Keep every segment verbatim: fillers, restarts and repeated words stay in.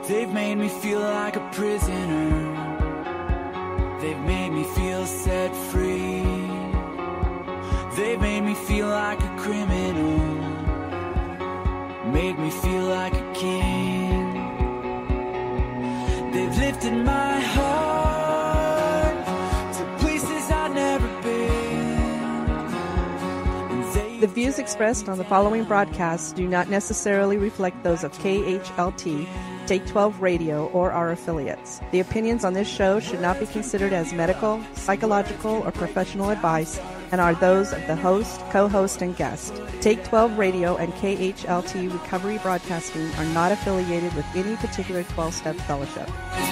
They've made me feel like a prisoner. They've made me feel set free. They've made me feel like a criminal. Made me feel like a king. They've lifted my heart to places I've never been. They The views expressed on the following broadcasts do not necessarily reflect those of K H L T, Take twelve Radio, or our affiliates. The opinions on this show should not be considered as medical, psychological, or professional advice and are those of the host, co-host, and guest. Take twelve Radio and K H L T Recovery Broadcasting are not affiliated with any particular twelve-step fellowship.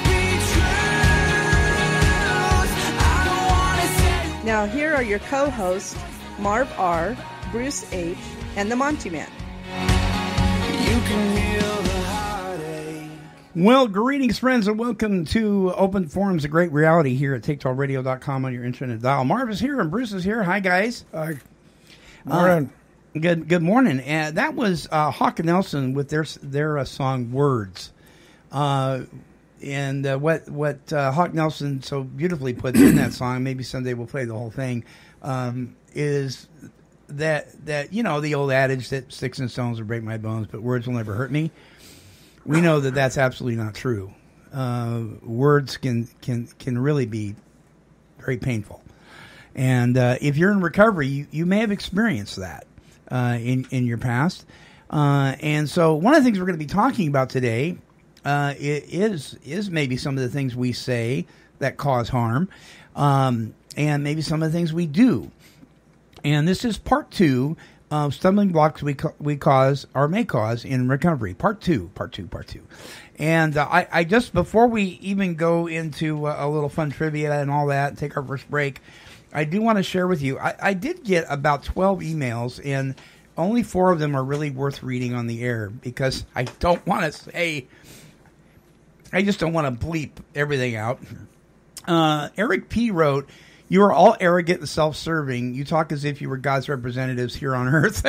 Now here are your co-hosts, Marv R., Bruce H., and the Monty Man. You can heal the heartache. Well, greetings, friends, and welcome to Open Forums of Great Reality here at take twelve radio dot com on your internet dial. Marv is here and Bruce is here. Hi, guys. Hi. Morning. Uh, good good morning. And that was uh, Hawk and Nelson with their their uh, song Words. Uh, and uh, what what uh, Hawk Nelson so beautifully puts in that song, maybe someday we'll play the whole thing, um, is that, that, you know, the old adage that sticks and stones will break my bones, but words will never hurt me. We know that that's absolutely not true. Uh, words can, can, can really be very painful. And uh, if you're in recovery, you, you may have experienced that uh, in, in your past. Uh, and so one of the things we're going to be talking about today uh, is, is maybe some of the things we say that cause harm, um, and maybe some of the things we do. And this is part two of stumbling blocks we ca- we cause or may cause in recovery. Part two, part two, part two. And uh, I, I just, before we even go into uh, a little fun trivia and all that, take our first break, I do want to share with you, I, I did get about twelve emails, and only four of them are really worth reading on the air because I don't want to say, I just don't want to bleep everything out. Uh, Eric P. wrote, "You are all arrogant and self-serving. You talk as if you were God's representatives here on earth."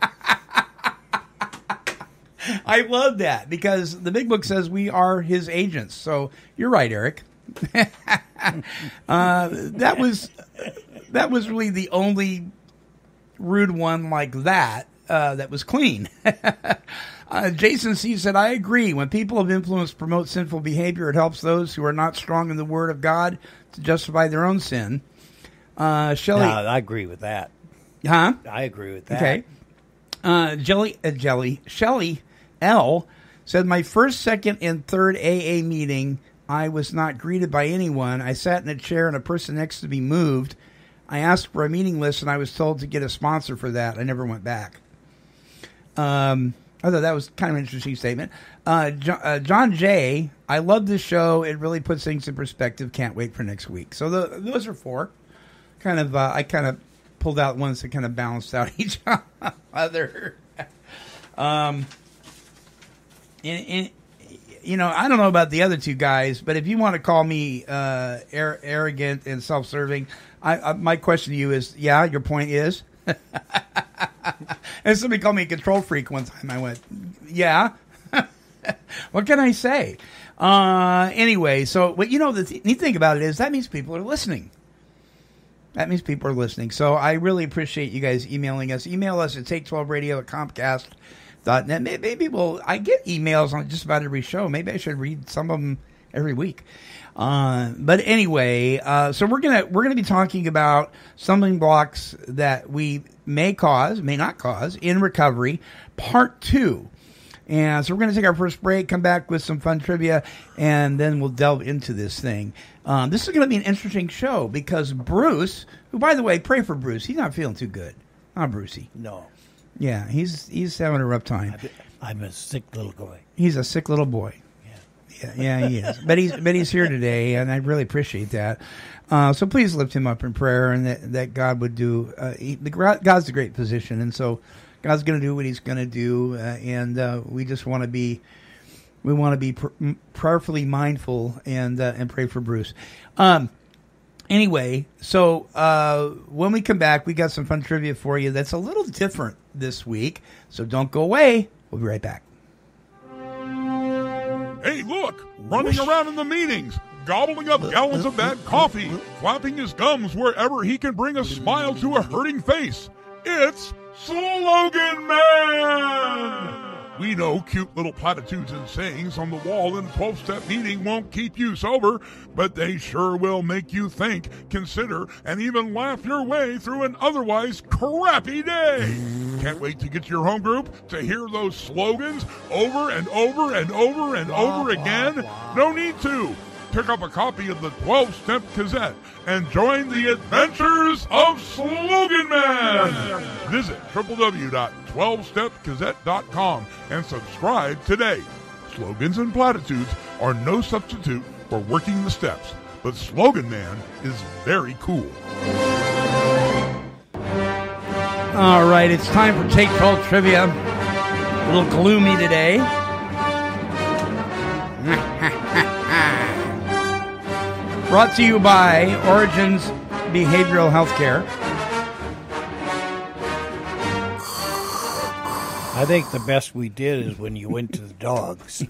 I love that because the big book says we are his agents. So you're right, Eric. uh, that was that was really the only rude one like that uh, that was clean. uh, Jason C. said, "I agree. When people of influence promote sinful behavior, it helps those who are not strong in the Word of God to justify their own sin." Uh, Shelley, No, I agree with that. huh? I agree with that. Okay. Uh, Jelly, uh, Jelly, Shelley L said, "My first, second, and third A A meeting, I was not greeted by anyone. I sat in a chair and a person next to me moved. I asked for a meeting list and I was told to get a sponsor for that. I never went back." Um, I thought that was kind of an interesting statement. Uh, John, uh, John J, "I love this show. It really puts things in perspective. Can't wait for next week." So the, those are four. Kind of, uh, I kind of pulled out ones that kind of balanced out each other. um, and, and, you know, I don't know about the other two guys, but if you want to call me uh, ar- arrogant and self-serving, I, I, my question to you is, yeah, your point is? And somebody called me a control freak one time. I went, yeah. What can I say? Uh, anyway, so, but you know, the th- neat thing about it is that means people are listening. That means people are listening. So I really appreciate you guys emailing us. Email us at take twelve radio at comcast dot net. Maybe we'll, I get emails on just about every show. Maybe I should read some of them every week. Uh, but anyway, uh, so we're gonna we're gonna be talking about stumbling blocks that we may cause, may not cause in recovery, part two. And so we're going to take our first break, come back with some fun trivia, and then we'll delve into this thing. Um, this is going to be an interesting show because Bruce, who, by the way, pray for Bruce. He's not feeling too good. Huh, Brucey? No. Yeah, he's he's having a rough time. I'm a sick little boy. He's a sick little boy. Yeah, yeah, he is. But he's but he's here today, and I really appreciate that. Uh, so please lift him up in prayer, and that, that God would do. Uh, he, the, God's a great physician, and so God's going to do what He's going to do, uh, and uh, we just want to be we want to be pr- prayerfully mindful and uh, and pray for Bruce. Um, anyway, so uh, when we come back, we got some fun trivia for you that's a little different this week. So don't go away. We'll be right back. Hey, look, running around in the meetings, gobbling up gallons of bad coffee, flapping his gums wherever he can bring a smile to a hurting face. It's Slogan Man! We know cute little platitudes and sayings on the wall in a twelve-step meeting won't keep you sober, but they sure will make you think, consider, and even laugh your way through an otherwise crappy day. Can't wait to get to your home group to hear those slogans over and over and over and over again? No need to. Pick up a copy of the twelve-Step Gazette and join the adventures of Slogan Man. Visit w w w dot twelve step gazette dot com and subscribe today. Slogans and platitudes are no substitute for working the steps, but Slogan Man is very cool. All right, it's time for Take twelve Trivia. A little gloomy today. Brought to you by Origins Behavioral Healthcare. I think the best we did is when you went to the dogs.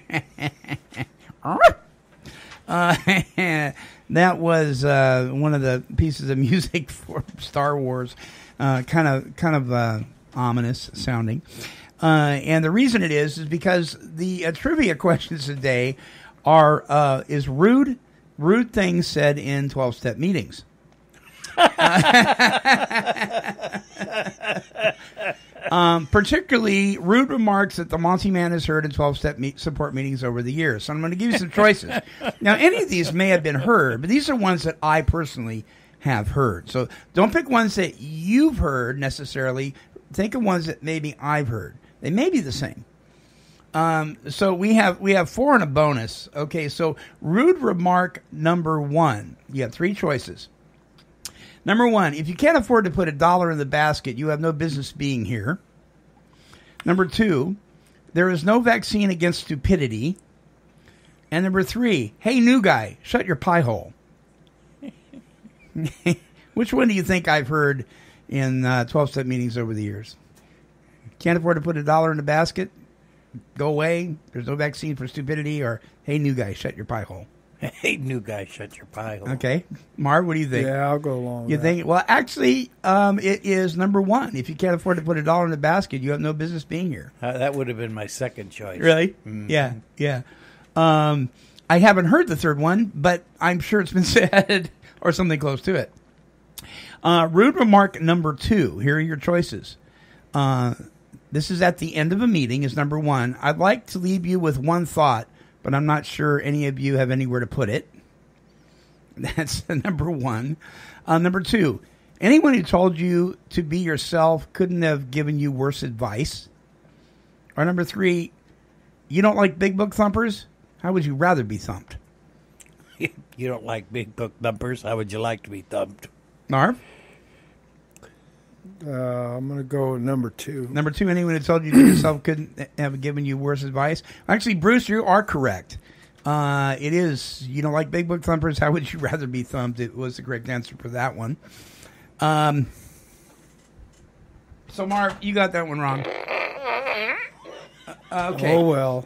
uh, that was uh, one of the pieces of music for Star Wars. Kind of, kind of uh, ominous sounding. Uh, and the reason it is is because the uh, trivia questions today are uh, is rude. Rude things said in twelve-step meetings. um, particularly rude remarks that the Monty Man has heard in twelve-step me- support meetings over the years. So I'm going to give you some choices. Now, any of these may have been heard, but these are ones that I personally have heard. So don't pick ones that you've heard necessarily. Think of ones that maybe I've heard. They may be the same. Um, so we have we have four and a bonus. Okay, so rude remark number one. You have three choices. Number one, if you can't afford to put a dollar in the basket, you have no business being here. Number two, there is no vaccine against stupidity. And number three, hey, new guy, shut your pie hole. Which one do you think I've heard in uh, twelve-step meetings over the years? Can't afford to put a dollar in the basket? Go away. There's no vaccine for stupidity. Or, hey, new guy, shut your pie hole. Hey, new guy, shut your pie hole. Okay. Marv, what do you think? Yeah, I'll go along with You that. think? Well, actually, um, it is number one. If you can't afford to put a dollar in the basket, you have no business being here. Uh, that would have been my second choice. Really? Mm. Yeah, yeah. Um, I haven't heard the third one, but I'm sure it's been said or something close to it. Uh, rude remark number two. Here are your choices. Uh, this is at the end of a meeting is number one. I'd like to leave you with one thought, but I'm not sure any of you have anywhere to put it. That's number one. Uh, number two, anyone who told you to be yourself couldn't have given you worse advice. Or number three, you don't like big book thumpers? How would you rather be thumped? You don't like big book thumpers? How would you like to be thumped? Narv? Uh, I'm going to go with number two. Number two, anyone who told you to be yourself couldn't have given you worse advice? Actually, Bruce, you are correct. Uh, it is, you don't like big book thumpers, how would you rather be thumped? It was the correct answer for that one. Um, so, Marv, you got that one wrong. Uh, okay. Oh, well.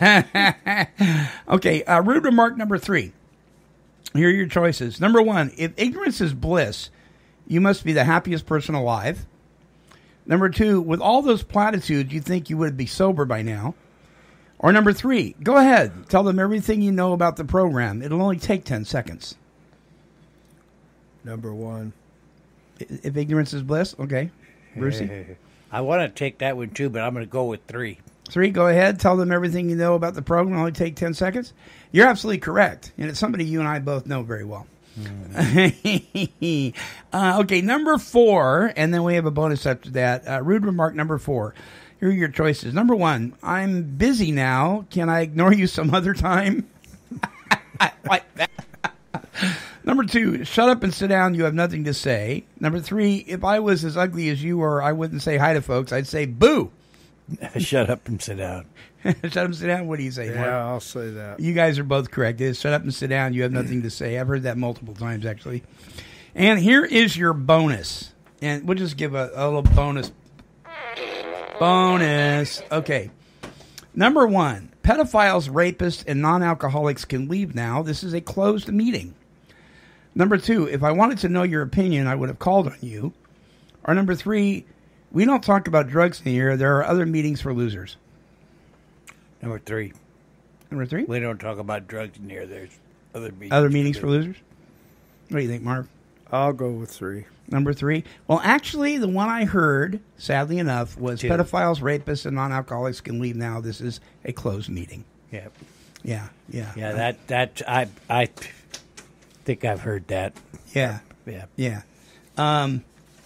Okay, uh, rude remark number three. Here are your choices. Number one, if ignorance is bliss, you must be the happiest person alive. Number two, with all those platitudes, you think you would be sober by now. Or number three, go ahead. Tell them everything you know about the program. It'll only take ten seconds. Number one. If ignorance is bliss, okay. Brucey? I want to take that one too, but I'm going to go with three. Three, go ahead. Tell them everything you know about the program. It'll only take ten seconds. You're absolutely correct. And it's somebody you and I both know very well. Mm. uh, okay, number four, and then we have a bonus after that. Uh, rude remark number four. Here are your choices. Number one, I'm busy now. Can I ignore you some other time? I like that. Number two, shut up and sit down. You have nothing to say. Number three, if I was as ugly as you were, I wouldn't say hi to folks. I'd say boo. Shut up and sit down. Shut up and sit down. What do you say, Yeah, Mark? I'll say that. You guys are both correct. It is shut up and sit down. You have nothing to say. I've heard that multiple times, actually. And here is your bonus. And we'll just give a, a little bonus. Bonus. Okay. Number one, pedophiles, rapists, and non-alcoholics can leave now. This is a closed meeting. Number two, if I wanted to know your opinion, I would have called on you. Or number three, we don't talk about drugs in here. There are other meetings for losers. Number three. Number three? We don't talk about drugs in here. There's other meetings. Other meetings for losers? What do you think, Marv? I'll go with three. Number three? Well, actually, the one I heard, sadly enough, was Two. pedophiles, rapists, and non-alcoholics can leave now. This is a closed meeting. Yeah. Yeah, yeah. Yeah, that, that, I, I think I've heard that. Yeah. Yeah. Yeah. Um,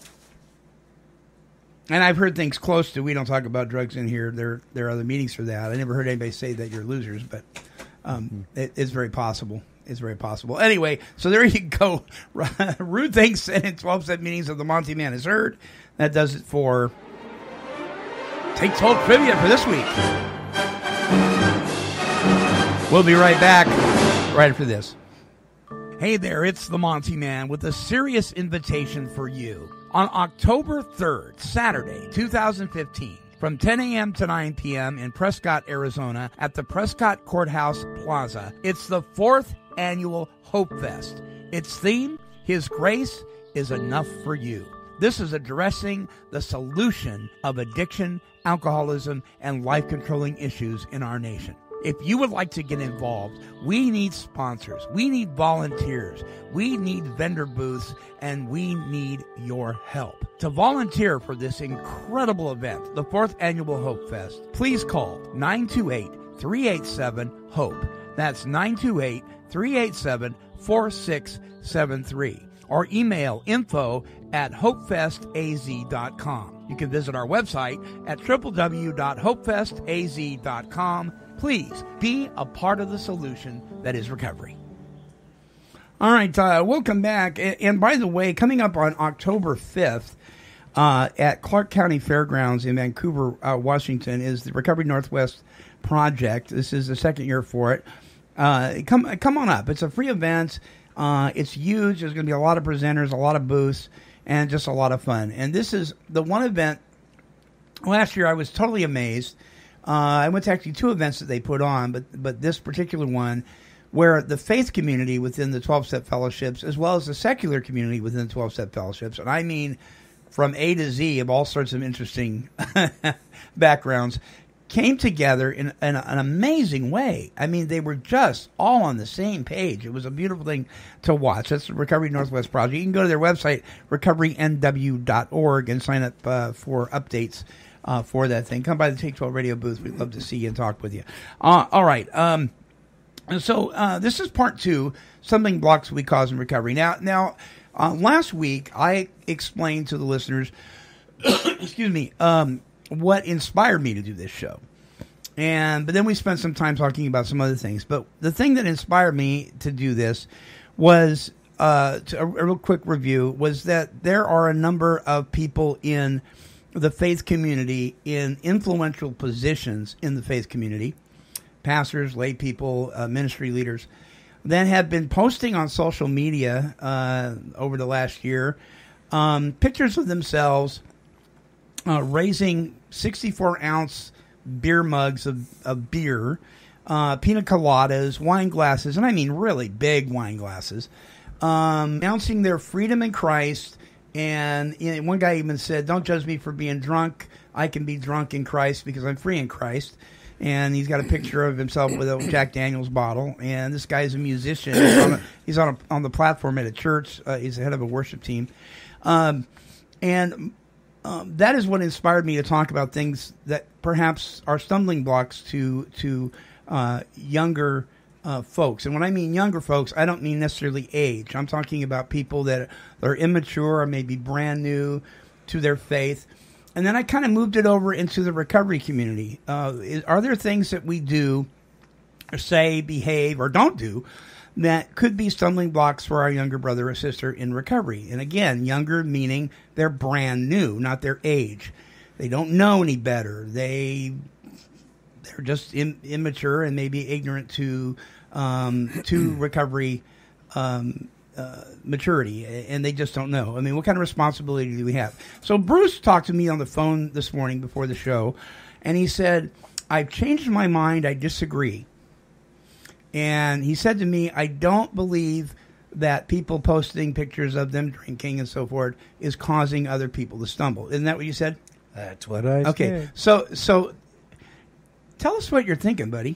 and I've heard things close to, we don't talk about drugs in here. There there are other meetings for that. I never heard anybody say that you're losers, but um, mm-hmm. it, it's very possible. It's very possible. Anyway, so there you go. Rude things said in twelve-step meetings of the Monty Man is heard. That does it for Take twelve Trivia for this week. We'll be right back right after this. Hey there, it's the Monty Man with a serious invitation for you. On October third, Saturday, two thousand fifteen, from ten a.m. to nine p.m. in Prescott, Arizona, at the Prescott Courthouse Plaza, it's the fourth annual Hope Fest. Its theme, His Grace is Enough for You. This is addressing the solution of addiction, alcoholism, and life-controlling issues in our nation. If you would like to get involved, we need sponsors, we need volunteers, we need vendor booths, and we need your help. To volunteer for this incredible event, the fourth Annual Hope Fest, please call nine two eight, three eight seven, HOPE. That's nine two eight, three eight seven, four six seven three. Or email info at hopefestaz dot com. You can visit our website at w w w dot hopefestaz dot com. Please be a part of the solution that is recovery. All right, uh, welcome back. And by the way, coming up on October fifth uh, at Clark County Fairgrounds in Vancouver, uh, Washington, is the Recovery Northwest Project. This is the second year for it. Uh, come, come on up. It's a free event. Uh, it's huge. There's going to be a lot of presenters, a lot of booths, and just a lot of fun. And this is the one event. Last year, I was totally amazed. Uh, I went to actually two events that they put on, but but this particular one, where the faith community within the twelve-step fellowships, as well as the secular community within the twelve-step fellowships, and I mean from A to Z of all sorts of interesting backgrounds, came together in, in an amazing way. I mean, they were just all on the same page. It was a beautiful thing to watch. That's the Recovery Northwest Project. You can go to their website, recovery n w dot org, and sign up uh, for updates uh, for that thing. Come by the Take twelve radio booth. We'd love to see you and talk with you. Uh, all right. Um, so uh, this is part two, stumbling blocks we cause in recovery. Now, now uh, last week, I explained to the listeners, excuse me, um, what inspired me to do this show. And but then we spent some time talking about some other things. But the thing that inspired me to do this was, uh, to, a, a real quick review, was that there are a number of people in the faith community in influential positions in the faith community, pastors, lay people, uh, ministry leaders, that have been posting on social media uh, over the last year um, pictures of themselves uh, raising sixty-four ounce beer mugs of, of beer, uh, pina coladas, wine glasses, and I mean really big wine glasses, um, announcing their freedom in Christ. And you know, one guy even said, "Don't judge me for being drunk. I can be drunk in Christ because I'm free in Christ." And he's got a picture of himself with a Jack Daniels bottle. And this guy is a musician. He's on, a, he's on, a, on the platform at a church. Uh, he's the head of a worship team. Um, and um, that is what inspired me to talk about things that perhaps are stumbling blocks to to uh, younger uh, folks. And when I mean younger folks, I don't mean necessarily age. I'm talking about people that are immature or maybe brand new to their faith. And then I kind of moved it over into the recovery community. Uh, is, are there things that we do, or say, behave, or don't do that could be stumbling blocks for our younger brother or sister in recovery? And again, younger meaning they're brand new, not their age. They don't know any better. They they're just in, immature and maybe ignorant to um, to recovery um Uh, maturity, and they just don't know. I mean, what kind of responsibility do we have? So Bruce talked to me on the phone this morning before the show, and he said, I've changed my mind. I disagree. And he said to me, I don't believe that people posting pictures of them drinking and so forth is causing other people to stumble. Isn't that what you said? That's what I Okay. said. So, so tell us what you're thinking, buddy.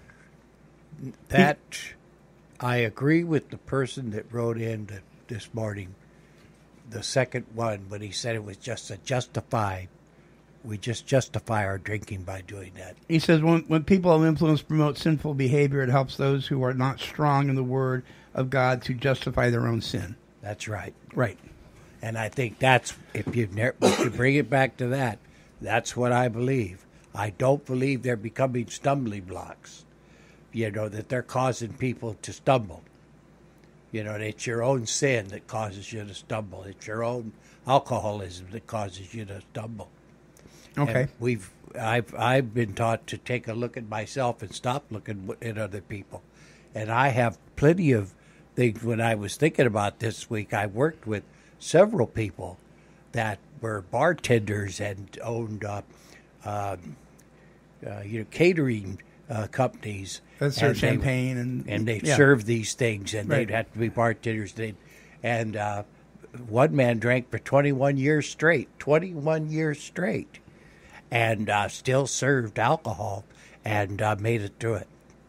That I agree with the person that wrote in the, this morning, the second one, when he said it was just a justify. We just justify our drinking by doing that. He says when, when people of influence promote sinful behavior, it helps those who are not strong in the word of God to justify their own sin. That's right. Right. And I think that's, if you, ne- if you bring it back to that, that's what I believe. I don't believe they're becoming stumbling blocks, you know, that they're causing people to stumble. You know, it's your own sin that causes you to stumble. It's your own alcoholism that causes you to stumble. Okay. And we've, I've, I've been taught to take a look at myself and stop looking at other people. And I have plenty of things. When I was thinking about this week, I worked with several people that were bartenders and owned, uh, uh, uh, you know, catering uh, companies. That serve And they- champagne and and they yeah. serve these things, and Right. they'd have to be bartenders. They'd, and uh, one man drank for twenty-one years straight, twenty-one years straight, and uh, still served alcohol and uh, made it through it.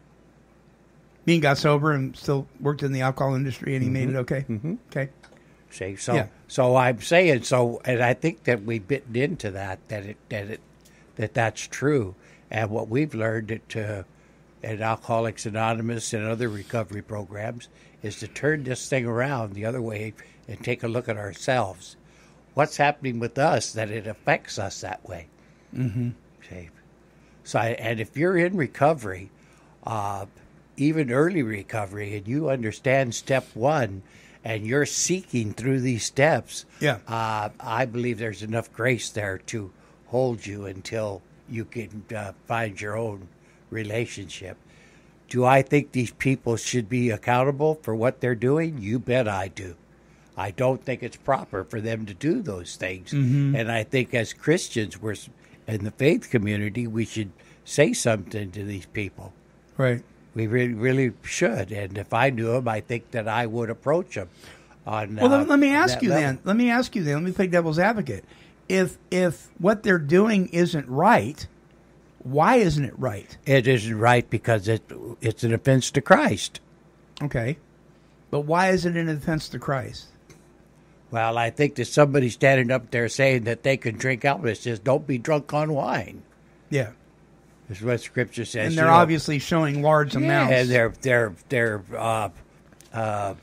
Bean got sober and still worked in the alcohol industry, and he made it okay. Mm-hmm. Okay. See, so Yeah. so I'm saying so, and I think that we've bitten into that that it that it that that's true, and what we've learned at uh, at Alcoholics Anonymous and other recovery programs is to turn this thing around the other way and take a look at ourselves. What's happening with us that it affects us that way? Mm-hmm. See, so I, and if you're in recovery, uh, even early recovery, and you understand step one, and you're seeking through these steps, Yeah. uh, I believe there's enough grace there to hold you until you can uh, find your own relationship. Do I think these people should be accountable for what they're doing? You bet I do. I don't think it's proper for them to do those things. Mm-hmm. And I think as Christians, we're in the faith community, we should say something to these people. Right. We really, really should. And if I knew them, I think that I would approach them. On, Well, uh, let, let me ask that you level. then. Let me ask you then. Let me play devil's advocate. If if what they're doing isn't right, why isn't it right? It isn't right because it it's an offense to Christ. Okay. But why is it an offense to Christ? Well, I think that somebody standing up there saying that they can drink alcohol, it says, don't be drunk on wine. Yeah. Is what Scripture says. And you they're know. obviously showing large Yeah, amounts. and they're they're they're uh, uh,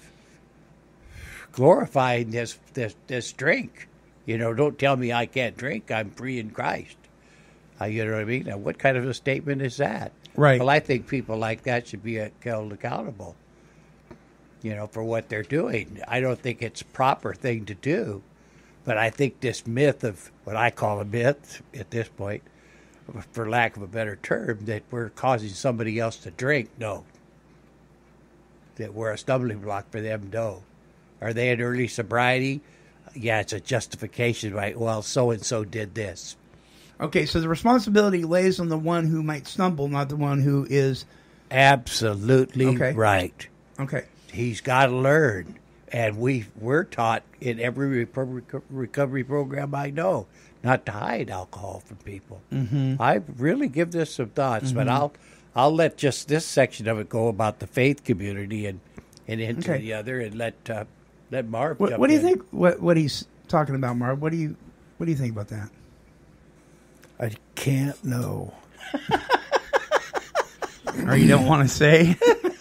glorifying this this this drink. You know, don't tell me I can't drink. I'm free in Christ. Uh, you know what I mean? Now, what kind of a statement is that? Right. Well, I think people like that should be held accountable. You know, for what they're doing. I don't think it's a proper thing to do, but I think this myth of what I call a myth at this point, for lack of a better term, that we're causing somebody else to drink, no. That we're a stumbling block for them, no. Are they in early sobriety? Yeah, it's a justification, right? Well, so-and-so did this. Okay, so the responsibility lays on the one who might stumble, not the one who is... Absolutely Okay. right. Okay. He's got to learn. And we, we're taught in every reco- recovery program I know not to hide alcohol from people. Mm-hmm. I really give this some thoughts, Mm-hmm. but I'll I'll let just this section of it go about the faith community and, and into Okay. the other, and let uh, let Marv. What, jump what do you in. think? What what he's talking about, Marv? What do you what do you think about that? I can't know. Or you don't want to say?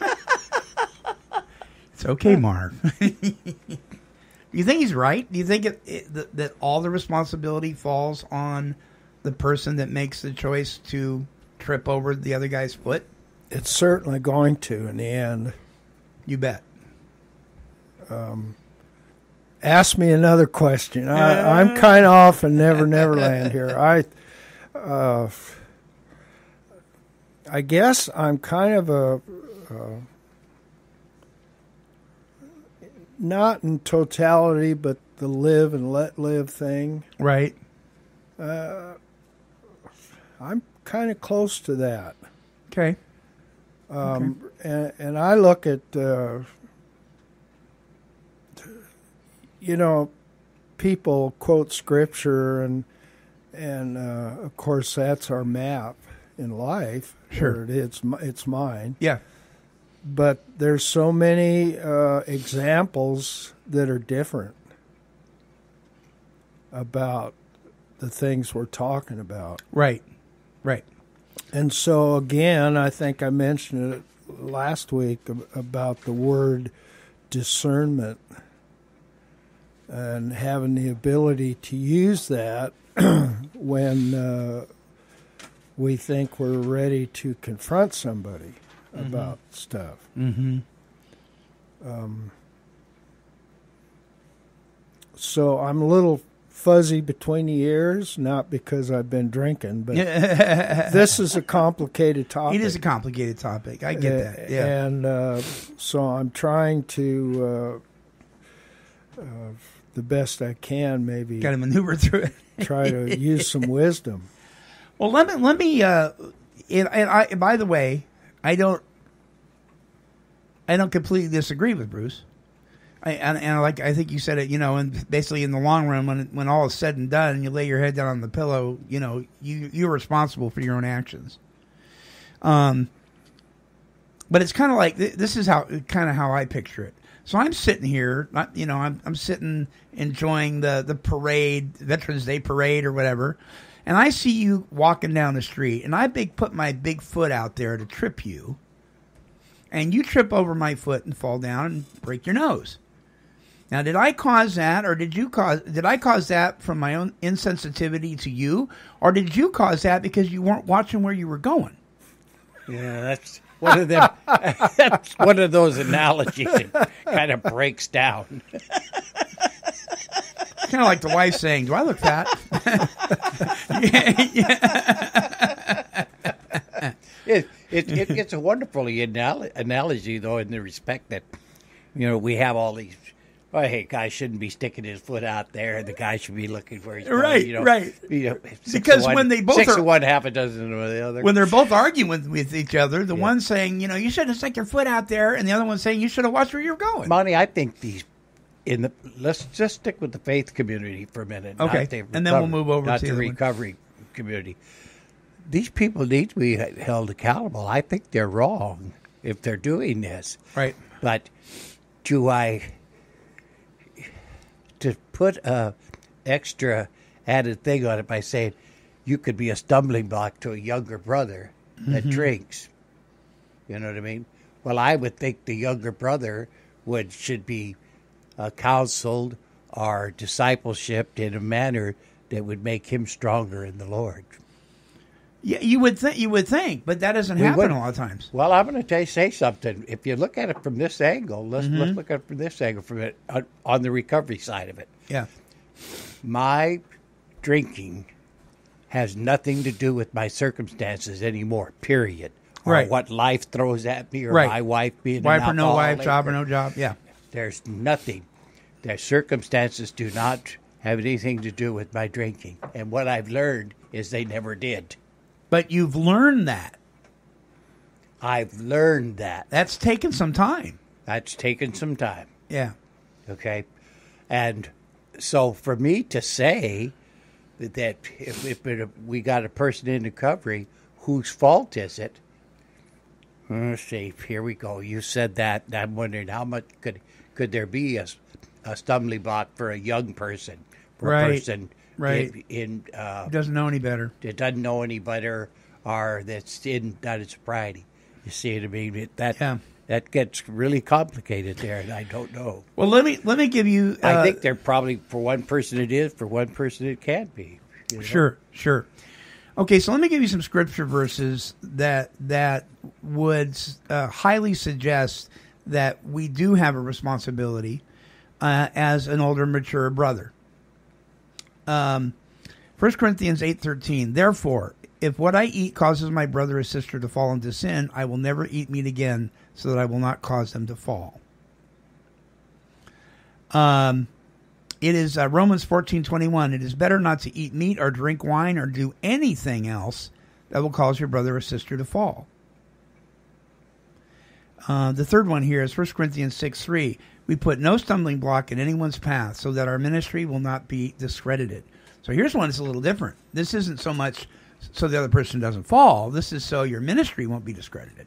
It's okay, Marv. You think he's right? Do you think it, it, that, that all the responsibility falls on the person that makes the choice to trip over the other guy's foot? It's certainly going to in the end. You bet. Ask me another question. I, I'm kind of off in Never Never Land here. I, uh, I guess I'm kind of a, uh, not in totality, but the live and let live thing. Right. I'm kind of close to that. Okay. Um, okay. And, and I look at, uh, you know, people quote scripture, and and uh, of course that's our map in life. Sure, it, it's it's mine. Yeah. But there's so many uh, examples that are different about the things we're talking about. Right, right. And so, again, I think I mentioned it last week about the word discernment and having the ability to use that when uh, we think we're ready to confront somebody mm-hmm. about stuff. Mm-hmm. Um, so I'm a little fuzzy between the ears, not because I've been drinking, but this is a complicated topic. It is a complicated topic. I get uh, that. Yeah. And uh, so I'm trying to, uh, uh, the best I can, maybe got to maneuver through it. Try to use some wisdom. Well, let me let me. Uh, and, and I, by the way, I don't. I don't completely disagree with Bruce. I, and, and like I think you said it, you know, and basically in the long run, when when all is said and done, and you lay your head down on the pillow, you know, you you're responsible for your own actions. Um, but it's kind of like this is how kind of how I picture it. So I'm sitting here, not you know, I'm I'm sitting enjoying the the parade, Veterans Day parade or whatever, and I see you walking down the street, and I big put my big foot out there to trip you, and you trip over my foot and fall down and break your nose. Now, did I cause that, or did you cause? Did I cause that from my own insensitivity to you, or did you cause that because you weren't watching where you were going? Yeah, that's one of them. That's one of those analogies that kind of breaks down. Kind of like the wife saying, "Do I look fat?" yeah, yeah. It, it, it, it's a wonderful anal- analogy, though, in the respect that you know we have all these. Well, hey, guy shouldn't be sticking his foot out there, and the guy should be looking where he's going. Right, you know, right. You know, because one, when they both six are of one, half a dozen of the other. When they're both arguing with, with each other, the yeah. one saying, you know, you shouldn't have stuck your foot out there, and the other one saying you should have watched where you're going. Monty, I think these in the let's just stick with the faith community for a minute. Okay, not the and then we'll move over not to the the recovery one. community. These people need to be held accountable. I think they're wrong if they're doing this. Right. But do I to put a extra added thing on it by saying you could be a stumbling block to a younger brother that mm-hmm. drinks? You know what I mean? Well, I would think the younger brother would should be uh, counseled or discipleshiped in a manner that would make him stronger in the Lord. Yeah, you would think. You would think, but that doesn't We happen would. a lot of times. Well, I'm going to say something. If you look at it from this angle, let's Mm-hmm. let's look at it from this angle, from it on, on the recovery side of it. Yeah. My drinking has nothing to do with my circumstances anymore. Period. Or Right. what life throws at me, or Right. my wife being Wife an or no wife, alcoholic, job or no job. Yeah. There's nothing. Their circumstances do not have anything to do with my drinking. And what I've learned is they never did. But you've learned that. I've learned that. That's taken some time. That's taken some time. Yeah. Okay. And so for me to say that if, if it, we got a person in recovery, whose fault is it? Let's see. Here we go. You said that. I'm wondering how much could could there be a, a stumbling block for a young person, for Right. a person Right. in, in uh, He doesn't know any better. that doesn't know any better or that's in not in sobriety. You see what I mean? It, that Yeah. that gets really complicated there, and I don't know. Well, let me let me give you. Uh, I think they're probably for one person it is, for one person it can't be. You know? Sure, sure. Okay, so let me give you some scripture verses that that would uh, highly suggest that we do have a responsibility uh, as an older, mature brother. Um, First Corinthians eight thirteen. Therefore, if what I eat causes my brother or sister to fall into sin, I will never eat meat again, so that I will not cause them to fall. Um. It is uh, Romans fourteen twenty one. It is better not to eat meat or drink wine or do anything else that will cause your brother or sister to fall. Uh, the third one here is First Corinthians six three. We put no stumbling block in anyone's path so that our ministry will not be discredited. So here's one that's a little different. This isn't so much so the other person doesn't fall. This is so your ministry won't be discredited.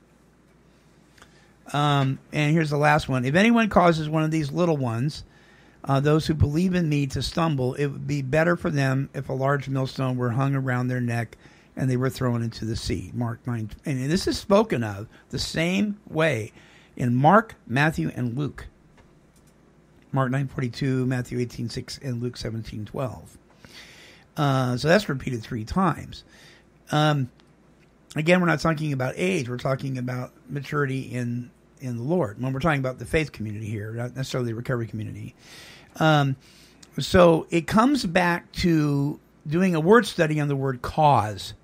Um, and here's the last one. If anyone causes one of these little ones, uh, those who believe in me, to stumble, it would be better for them if a large millstone were hung around their neck and they were thrown into the sea. Mark nine. And this is spoken of the same way in Mark, Matthew, and Luke. Mark nine forty-two, Matthew eighteen six, and Luke seventeen twelve. Uh, so that's repeated three times. Um, again, we're not talking about age. We're talking about maturity in in the Lord. When we're talking about the faith community here, not necessarily the recovery community. Um, so it comes back to doing a word study on the word cause.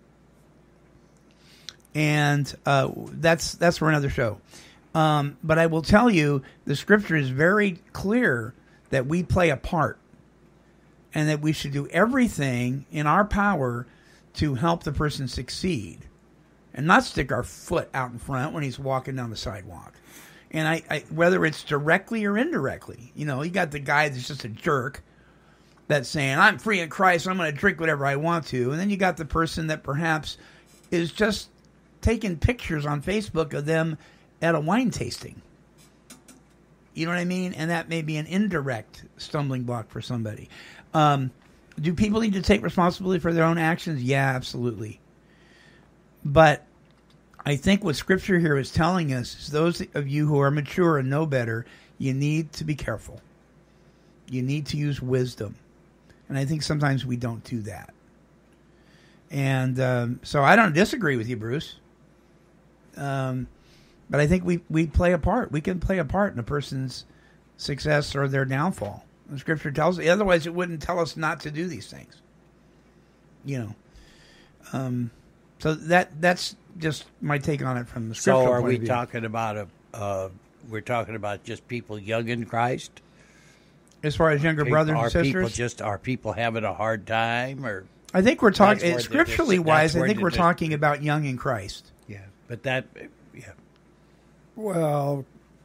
And uh, that's that's for another show. Um, but I will tell you, the scripture is very clear that we play a part and that we should do everything in our power to help the person succeed and not stick our foot out in front when he's walking down the sidewalk. And I, I whether it's directly or indirectly, you know, you got the guy that's just a jerk that's saying, I'm free in Christ, I'm going to drink whatever I want to. And then you got the person that perhaps is just taking pictures on Facebook of them at a wine tasting. You know what I mean? And that may be an indirect stumbling block for somebody. Um, do people need to take responsibility for their own actions? Yeah, absolutely. But I think what Scripture here is telling us is those of you who are mature and know better, you need to be careful. You need to use wisdom. And I think sometimes we don't do that. And um, so I don't disagree with you, Bruce. Um, but I think we, we play a part. We can play a part in a person's success or their downfall. The Scripture tells us. Otherwise, it wouldn't tell us not to do these things. You know. Um, so that that's just my take on it from the Scripture. So are we talking about a? Uh, we're talking about just people young in Christ. As far as younger people, brothers and are sisters, people just are people having a hard time, or I think we're talking That's scripturally dis- wise. that's I think where we're the dis- talking about young in Christ. yeah, but that yeah. Well,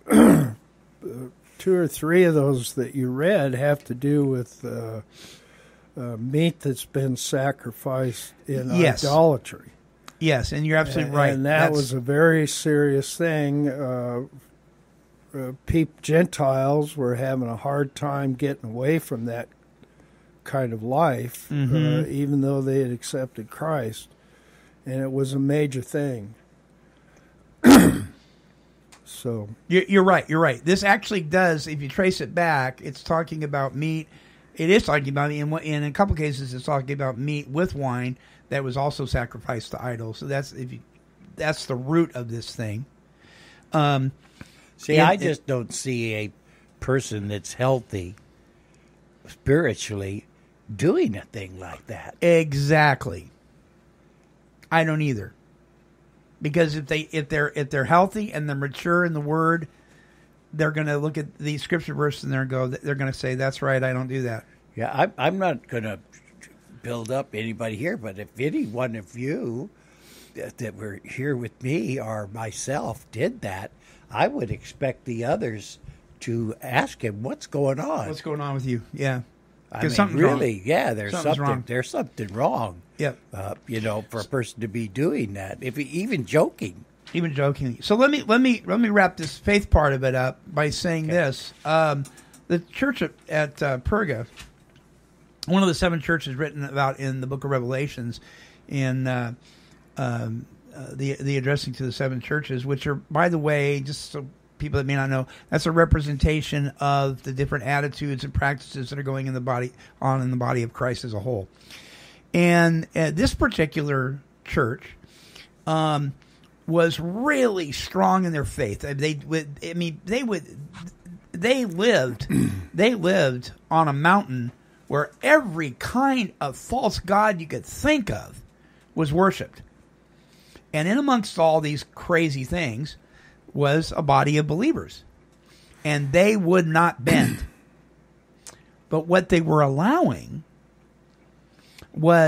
two or three of those that you read have to do with uh, uh, meat that's been sacrificed in Yes. idolatry. Yes, and you're absolutely and, right. And that That's- was a very serious thing. Uh, uh, peop- Gentiles were having a hard time getting away from that kind of life, Mhm. uh, even though they had accepted Christ. And it was a major thing. So You're, you're right. You're right. This actually does, if you trace it back, it's talking about meat. It is talking about meat. In, one- in a couple cases, it's talking about meat with wine that was also sacrificed to idols. So that's if you, that's the root of this thing. Um, See, and- I just don't see a person that's healthy spiritually doing a thing like that. Exactly. I don't either. Because if they if they're if they're healthy and they're mature in the Word, they're going to look at the scripture verse and they're go they're going to say, "That's right, I don't do that." Yeah, I, I'm not going to build up anybody here, but if any one of you that, that were here with me or myself did that, I would expect the others to ask him, "What's going on?" What's going on with you? Yeah. I 'Cause mean, something's wrong. really, yeah, there's Something's something. wrong. There's something wrong. Yep. Uh, you know, for a person to be doing that, if he, even joking. Even jokingly. So let me let me let me wrap this faith part of it up by saying this: um, the church at, at uh, Perga, one of the seven churches written about in the Book of Revelations, in uh, um, uh, the the addressing to the seven churches, which are, by the way, just so people that may not know, that's a representation of the different attitudes and practices that are going in the body on in the body of Christ as a whole. And uh, this particular church um, was really strong in their faith. They would, I mean, they would, they lived, they lived on a mountain where every kind of false god you could think of was worshipped. And in amongst all these crazy things was a body of believers. And they would not bend. But what they were allowing was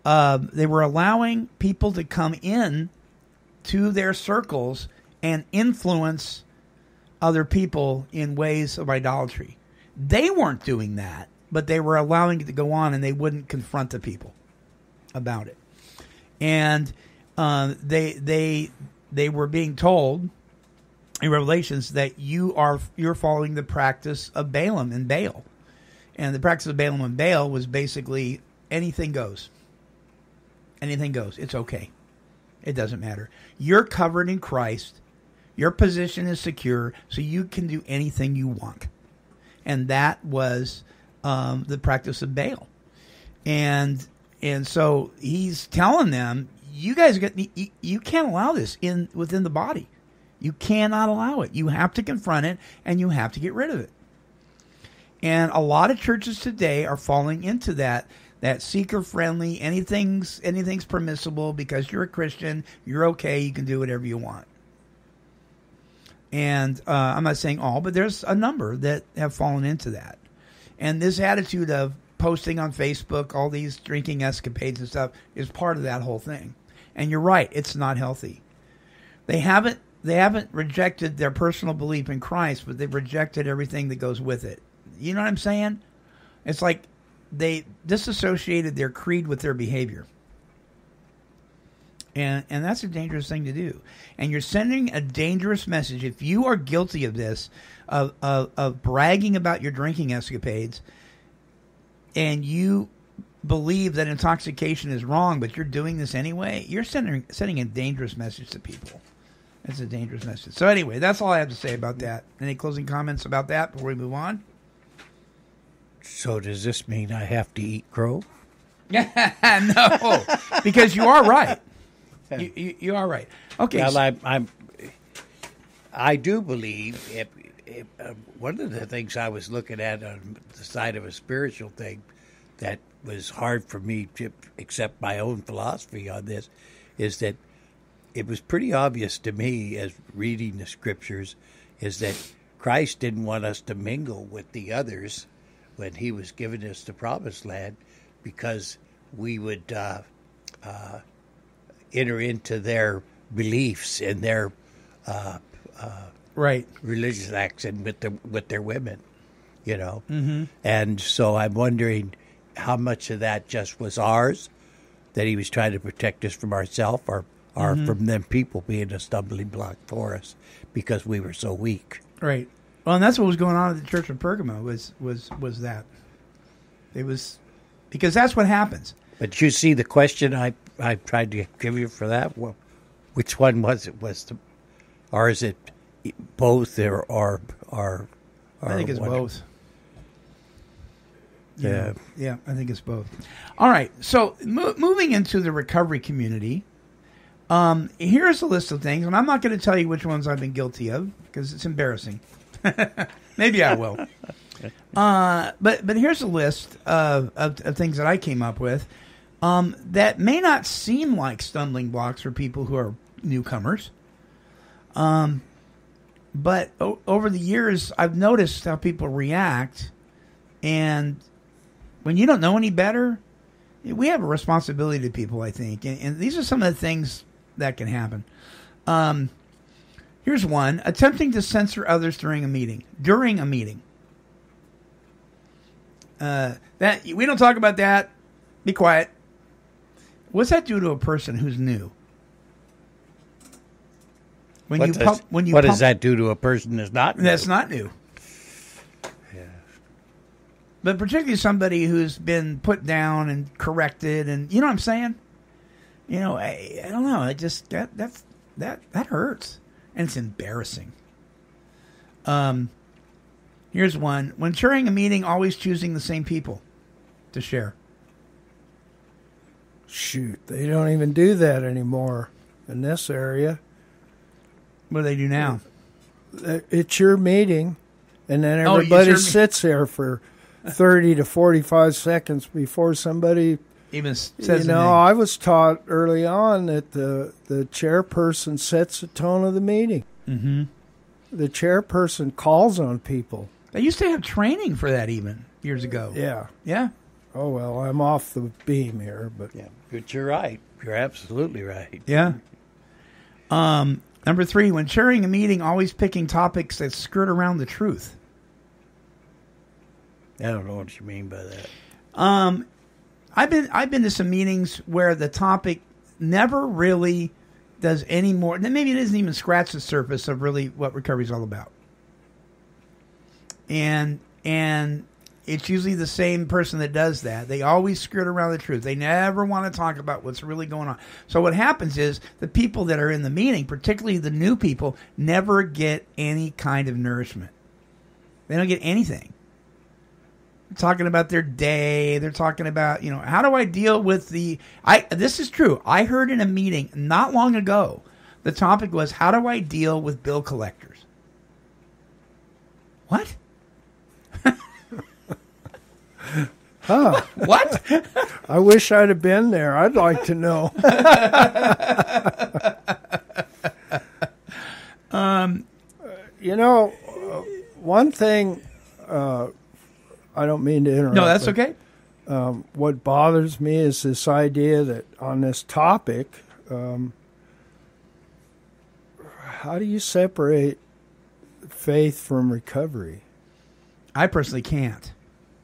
uh, they were allowing people to come in to their circles and influence other people in ways of idolatry. They weren't doing that, but they were allowing it to go on, and they wouldn't confront the people about it. And uh, they they they were being told in Revelations that you are you're following the practice of Balaam and Baal, and the practice of Balaam and Baal was basically anything goes. Anything goes. It's okay. It doesn't matter. You're covered in Christ. Your position is secure, so you can do anything you want. And that was um, the practice of Baal. And and so he's telling them, you guys get you, you can't allow this in within the body. You cannot allow it. You have to confront it, and you have to get rid of it. And a lot of churches today are falling into that that seeker-friendly, anything's anything's permissible because you're a Christian, you're okay, you can do whatever you want. And uh, I'm not saying all, but there's a number that have fallen into that. And this attitude of posting on Facebook all these drinking escapades and stuff is part of that whole thing. And you're right, it's not healthy. They haven't they haven't rejected their personal belief in Christ, but they've rejected everything that goes with it. You know what I'm saying? It's like they disassociated their creed with their behavior. And and that's a dangerous thing to do. And you're sending a dangerous message. If you are guilty of this, of, of, of bragging about your drinking escapades, and you believe that intoxication is wrong, but you're doing this anyway, you're sending, sending a dangerous message to people. It's a dangerous message. So anyway, that's all I have to say about that. Any closing comments about that before we move on? So does this mean I have to eat crow? No, because you are right. You, you, you are right. Okay. Well, so, I'm, I'm, I do believe if, if, uh, one of the things I was looking at on the side of a spiritual thing that was hard for me to accept my own philosophy on this is that it was pretty obvious to me as reading the scriptures is that Christ didn't want us to mingle with the others when he was giving us the promised land because we would uh, uh, enter into their beliefs and their uh, uh, right religious acts and with, the, with their women, you know. Mm-hmm. And so I'm wondering how much of that just was ours, that he was trying to protect us from ourselves, or, or mm-hmm. from them people being a stumbling block for us because we were so weak. Right. Well, and that's what was going on at the Church of Pergamum was was was that. It was because that's what happens. But you see the question I, I tried to give you for that? Well, which one was it? Was the, or is it both or or or? or I think it's one? both. Yeah. yeah, yeah, I think it's both. All right, so mo- moving into the recovery community, um, here's a list of things, and I'm not going to tell you which ones I've been guilty of because it's embarrassing. Maybe I will. Uh, but but here's a list of, of, of things that I came up with um, that may not seem like stumbling blocks for people who are newcomers. Um, but o- over the years, I've noticed how people react, and when you don't know any better, we have a responsibility to people, I think, and, and these are some of the things that can happen. Um, here's one: attempting to censor others during a meeting. During a meeting. Uh, that we don't talk about that. Be quiet. What's that do to a person who's new? When what you does, pump, when you what pump, does that do to a person that's not new? That's not new. Yeah. But particularly somebody who's been put down and corrected, and you know what I'm saying? You know, I, I don't know. I just that that's that that hurts, and it's embarrassing. Um. Here's one. When chairing a meeting, always choosing the same people to share. Shoot, they don't even do that anymore in this area. What do they do now? It's your meeting, and then Oh, everybody it's your sits there for thirty to forty-five seconds before somebody... Even says You the know, name. I was taught early on that the, the chairperson sets the tone of the meeting. Mm-hmm. The chairperson calls on people. They used to have training for that even years ago. Yeah. Yeah. Oh, well, I'm off the beam here, but Yeah, but you're right. You're absolutely right. Yeah. Um, number three, when chairing a meeting, always picking topics that skirt around the truth. I don't know what you mean by that. Um, I've been I've been to some meetings where the topic never really does any more. Maybe it doesn't even scratch the surface of really what recovery is all about. And and it's usually the same person that does that. They always skirt around the truth. They never want to talk about what's really going on. So what happens is the people that are in the meeting, particularly the new people, never get any kind of nourishment. They don't get anything. They're talking about their day. They're talking about, you know, how do I deal with the... I. This is true. I heard in a meeting not long ago, the topic was, how do I deal with bill collectors? What? huh? What? I wish I'd have been there. I'd like to know. um, you know, uh, one thing. Uh, I don't mean to interrupt. No, that's but, okay. Um, what bothers me is this idea that on this topic, um, how do you separate faith from recovery? I personally can't.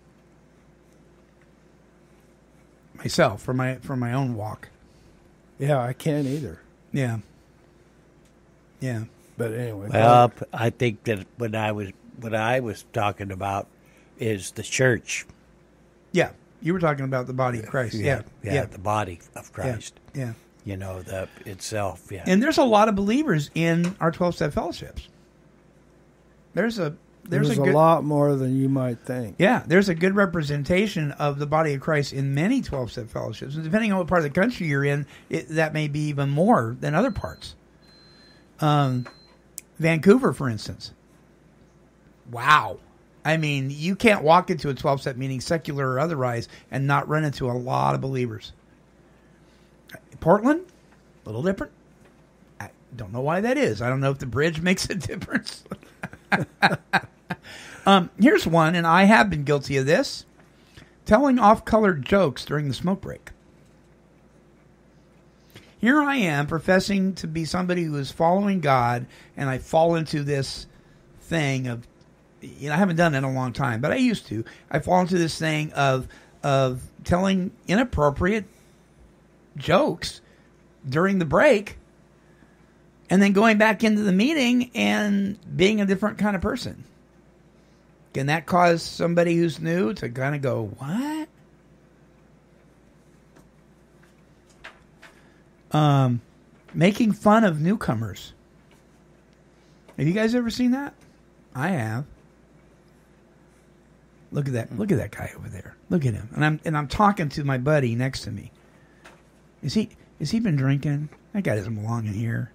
Myself, for my for my own walk. Yeah, I can't either. Yeah. Yeah. But anyway. Well, I think that when I was what I was talking about is the church. Yeah. You were talking about the body of Christ. Yeah. Yeah, Yeah. the body of Christ. Yeah. yeah. You know, the itself, yeah. And there's a lot of believers in our twelve-step fellowships. There's a there's, There's a, a good, lot more than you might think. Yeah, there's a good representation of the body of Christ in many twelve-step fellowships. And depending on what part of the country you're in, it, that may be even more than other parts. Um, Vancouver, for instance. Wow. I mean, you can't walk into a twelve-step meeting, secular or otherwise, and not run into a lot of believers. Portland, a little different. I don't know why that is. I don't know if the bridge makes a difference. um, here's one, and I have been guilty of this. Telling off-colored jokes during the smoke break. Here I am professing to be somebody who is following God, and I fall into this thing of, you know, I haven't done it in a long time, but I used to. I fall into this thing of of telling inappropriate jokes during the break, and then going back into the meeting and being a different kind of person. Can that cause somebody who's new to kind of go, what? Um, making fun of newcomers. Have you guys ever seen that? I have. Look at that! Look at that guy over there. Look at him. And I'm and I'm talking to my buddy next to me. Is he? Is he been drinking? That guy doesn't belong in here.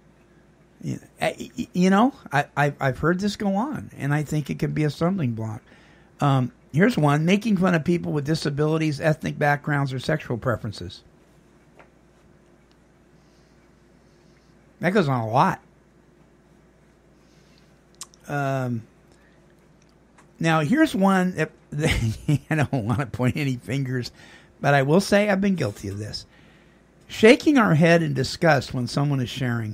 You know, I, I I've heard this go on, and I think it could be a stumbling block. Um, here's one: making fun of people with disabilities, ethnic backgrounds, or sexual preferences. That goes on a lot. Um. Now, here's one that, that I don't want to point any fingers, but I will say I've been guilty of this. Shaking our head in disgust when someone is sharing.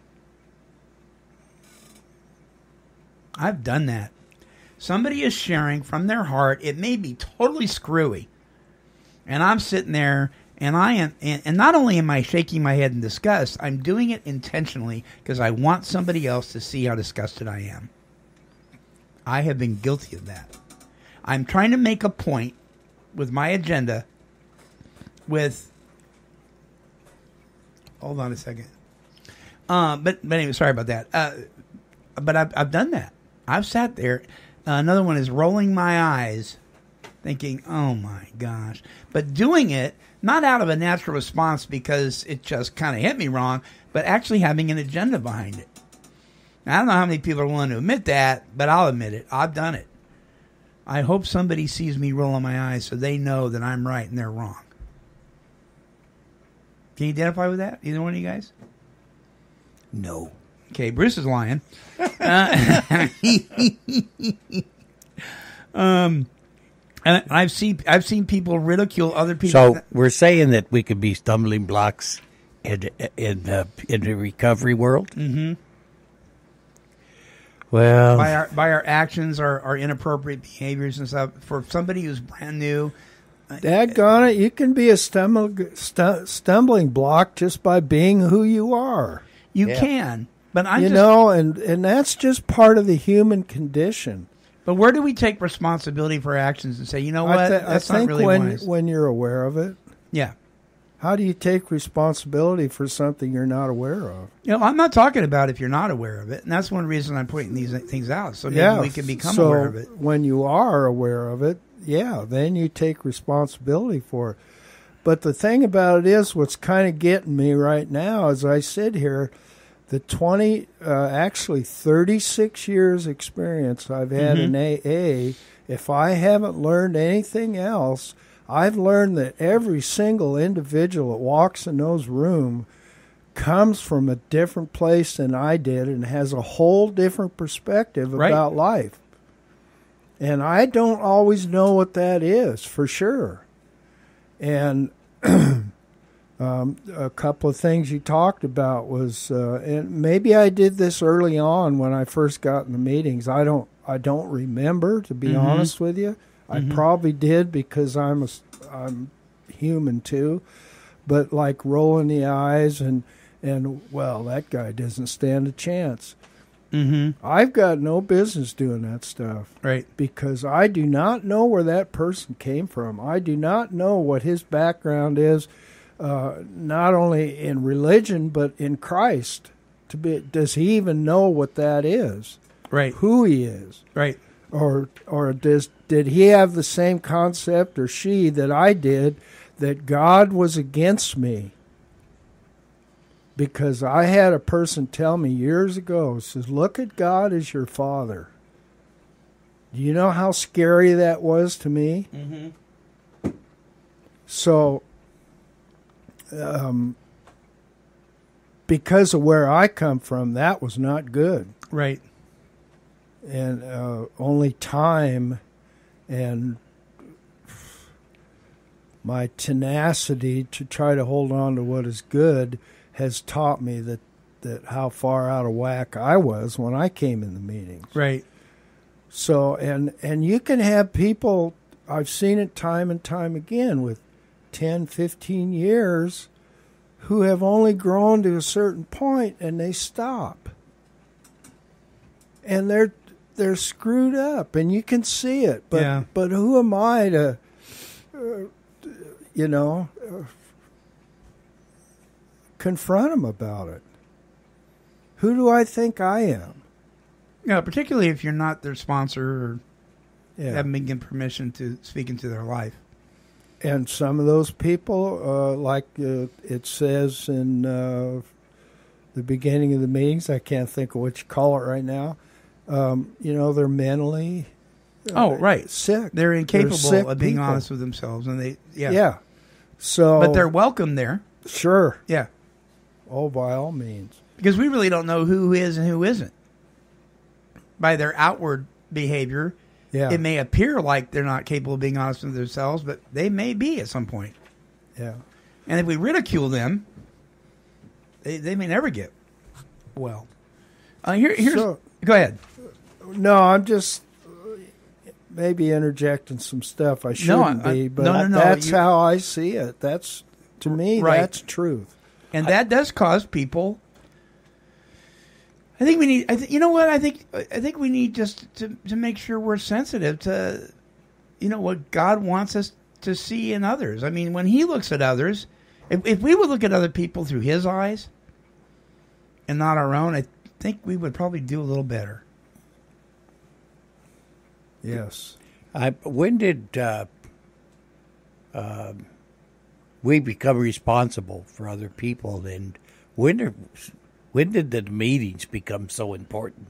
I've done that. Somebody is sharing from their heart. It may be totally screwy. And I'm sitting there, and I am, and, and not only am I shaking my head in disgust, I'm doing it intentionally because I want somebody else to see how disgusted I am. I have been guilty of that. I'm trying to make a point with my agenda with... Hold on a second. Uh, but, but anyway, sorry about that. Uh, but I've, I've done that. I've sat there. Uh, another one is rolling my eyes, thinking, oh my gosh. But doing it, not out of a natural response because it just kind of hit me wrong, but actually having an agenda behind it. Now, I don't know how many people are willing to admit that, but I'll admit it. I've done it. I hope somebody sees me rolling my eyes so they know that I'm right and they're wrong. Can you identify with that? Either one of you guys? No. Okay, Bruce is lying. uh, um, And I've seen I've seen people ridicule other people. So we're saying that we could be stumbling blocks in in the in the recovery world. Mm-hmm. Well, by our by our actions, our, our inappropriate behaviors and stuff. For somebody who's brand new, daggone it, you can be a stumble, stu- stumbling block just by being who you are. You Yeah. can, but I you just, know, and and that's just part of the human condition. But where do we take responsibility for our actions and say, you know what, I, th- that's I think not really when wise? when you're aware of it, Yeah. how do you take responsibility for something you're not aware of? You know, I'm not talking about if you're not aware of it, and that's one reason I'm pointing these things out, so maybe yeah, we can become so aware of it. when you are aware of it, yeah, then you take responsibility for it. But the thing about it is, what's kind of getting me right now as I sit here, the twenty, uh, actually thirty-six years experience I've had Mhm. in A A, if I haven't learned anything else, I've learned that every single individual that walks in those rooms comes from a different place than I did and has a whole different perspective Right. about life. And I don't always know what that is, for sure. And um, a couple of things you talked about was, uh, and maybe I did this early on when I first got in the meetings. I don't, I don't remember, to be Mhm. honest with you. I Mhm. probably did because I'm a, I'm human too. But like rolling the eyes and and well, that guy doesn't stand a chance. Mm-hmm. I've got no business doing that stuff. Right. Because I do not know where that person came from. I do not know what his background is, uh, not only in religion but in Christ. To be, does he even know what that is? Right. Who he is? Right. Or or does did he have the same concept, or she, that I did, that God was against me? Because I had a person tell me years ago, says, look at God as your father. Do you know how scary that was to me? Mm-hmm. So, um, because of where I come from, that was not good. Right. And uh, only time and my tenacity to try to hold on to what is good has taught me that, that how far out of whack I was when I came in the meetings. Right. So, and and you can have people, I've seen it time and time again with ten, fifteen years, who have only grown to a certain point and they stop. And they're they're screwed up, and you can see it. But Yeah. but who am I to, uh, you know, uh, confront them about it? Who do I think I am? Yeah, particularly if you're not their sponsor or Yeah. haven't been given permission to speak into their life. And some of those people, uh, like uh, it says in uh, the beginning of the meetings, I can't think of what you call it right now. Um, you know, they're mentally Oh, right. sick. They're incapable sick of being people. honest with themselves, and they yeah. Yeah. So, But they're welcome there. sure. Yeah. Oh, by all means. Because we really don't know who is and who isn't. By their outward behavior, Yeah. it may appear like they're not capable of being honest with themselves, but they may be at some point. Yeah. And if we ridicule them, they, they may never get well. Uh, here, here's So- go ahead. No, I'm just maybe interjecting some stuff I shouldn't I- be, but no, no, no, that's you- how I see it. That's, to me, Right. that's truth. And that does cause people. I think we need. I th- you know what? I think. I think we need just to to make sure we're sensitive to, you know, what God wants us to see in others. I mean, when He looks at others, if if we would look at other people through His eyes, and not our own, I think we would probably do a little better. Yes. I, when did uh, uh, we become responsible for other people, and when are, when did the meetings become so important?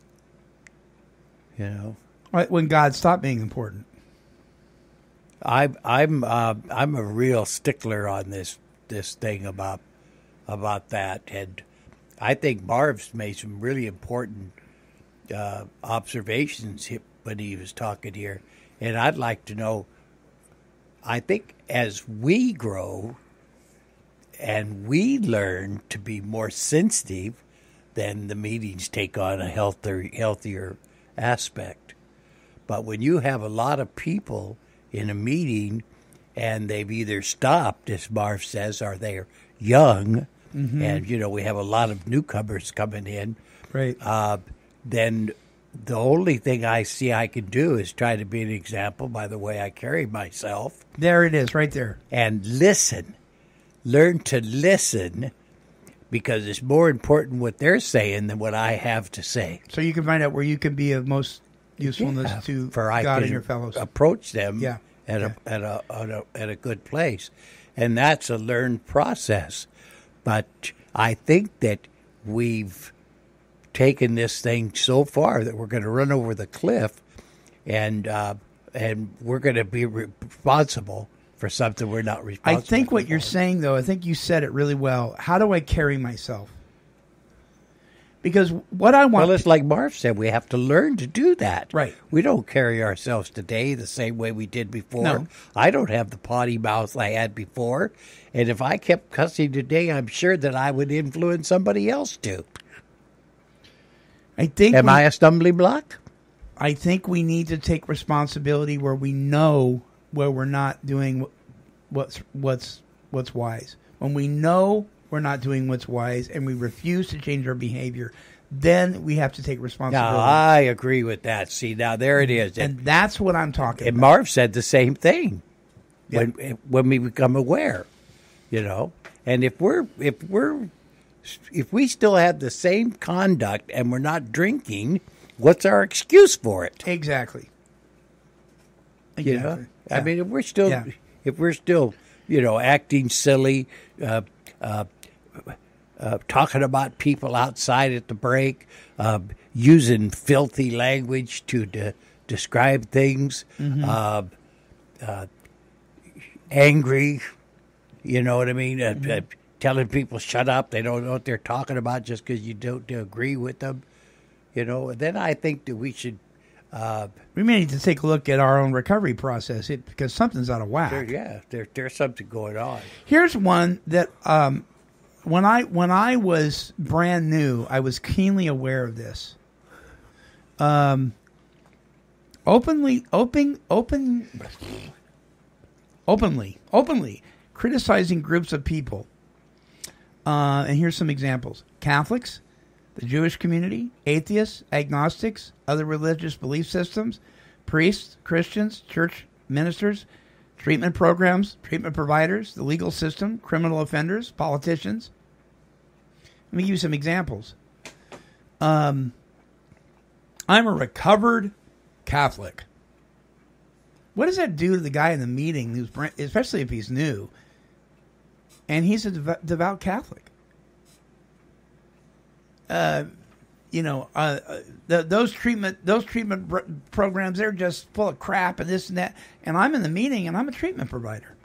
You know, Right, when God stopped being important. I, I'm uh, I'm a real stickler on this this thing about about that, and I think Marv's made some really important uh, observations he- when he was talking here, And I'd like to know, I think as we grow and we learn to be more sensitive, then the meetings take on a healthier, healthier aspect. But when you have a lot of people in a meeting and they've either stopped, as Marv says, or they're young, mm-hmm. and, you know, we have a lot of newcomers coming in, right? Uh, then the only thing I see I can do is try to be an example by the way I carry myself. There it is, right there. And listen. Learn to listen, because it's more important what they're saying than what I have to say. So you can find out where you can be of most usefulness yeah, to for God I and your fellows. Approach them yeah. At, yeah. A, at, a, at, a, at a good place. And that's a learned process. But I think that we've taken this thing so far that we're going to run over the cliff, and uh, and we're going to be responsible for something we're not responsible I think what for. you're saying, though, I think you said it really well. How do I carry myself? Because what I want... Well, it's like Marv said, we have to learn to do that. Right. We don't carry ourselves today the same way we did before. No. I don't have the potty mouth I had before. And if I kept cussing today, I'm sure that I would influence somebody else to. I think... Am we, I a stumbling block? I think we need to take responsibility where we know where we're not doing what's what's what's wise. When we know we're not doing what's wise and we refuse to change our behavior, then we have to take responsibility. Now, I agree with that. See, now there it is. And, and that's what I'm talking and about. Marv said the same thing. Yeah. When when we become aware, you know. And if we're if we're if we still have the same conduct and we're not drinking, what's our excuse for it? Exactly. You Exactly. know? Yeah. I mean, if we're still, Yeah. if we're still, you know, acting silly, uh, uh, uh, talking about people outside at the break, uh, using filthy language to de- describe things, Mm-hmm. uh, uh, angry, you know what I mean? Uh, Mm-hmm. uh, telling people shut up, they don't know what they're talking about just because you don't agree with them, you know. Then I think that we should. Uh, we may need to take a look at our own recovery process it, because something's out of whack. there, yeah, there, there's something going on. Here's one that um, when I when I was brand new, I was keenly aware of this. Um, openly, open, open, openly, openly criticizing groups of people. Uh, and here's some examples: Catholics, the Jewish community, atheists, agnostics, other religious belief systems, priests, Christians, church ministers, treatment programs, treatment providers, the legal system, criminal offenders, politicians. Let me give you some examples. Um, I'm a recovered Catholic. What does that do to the guy in the meeting, who's, especially if he's new, and he's a dev- devout Catholic? Uh, you know, uh, the, those treatment those treatment br- programs, they're just full of crap and this and that. And I'm in the meeting and I'm a treatment provider.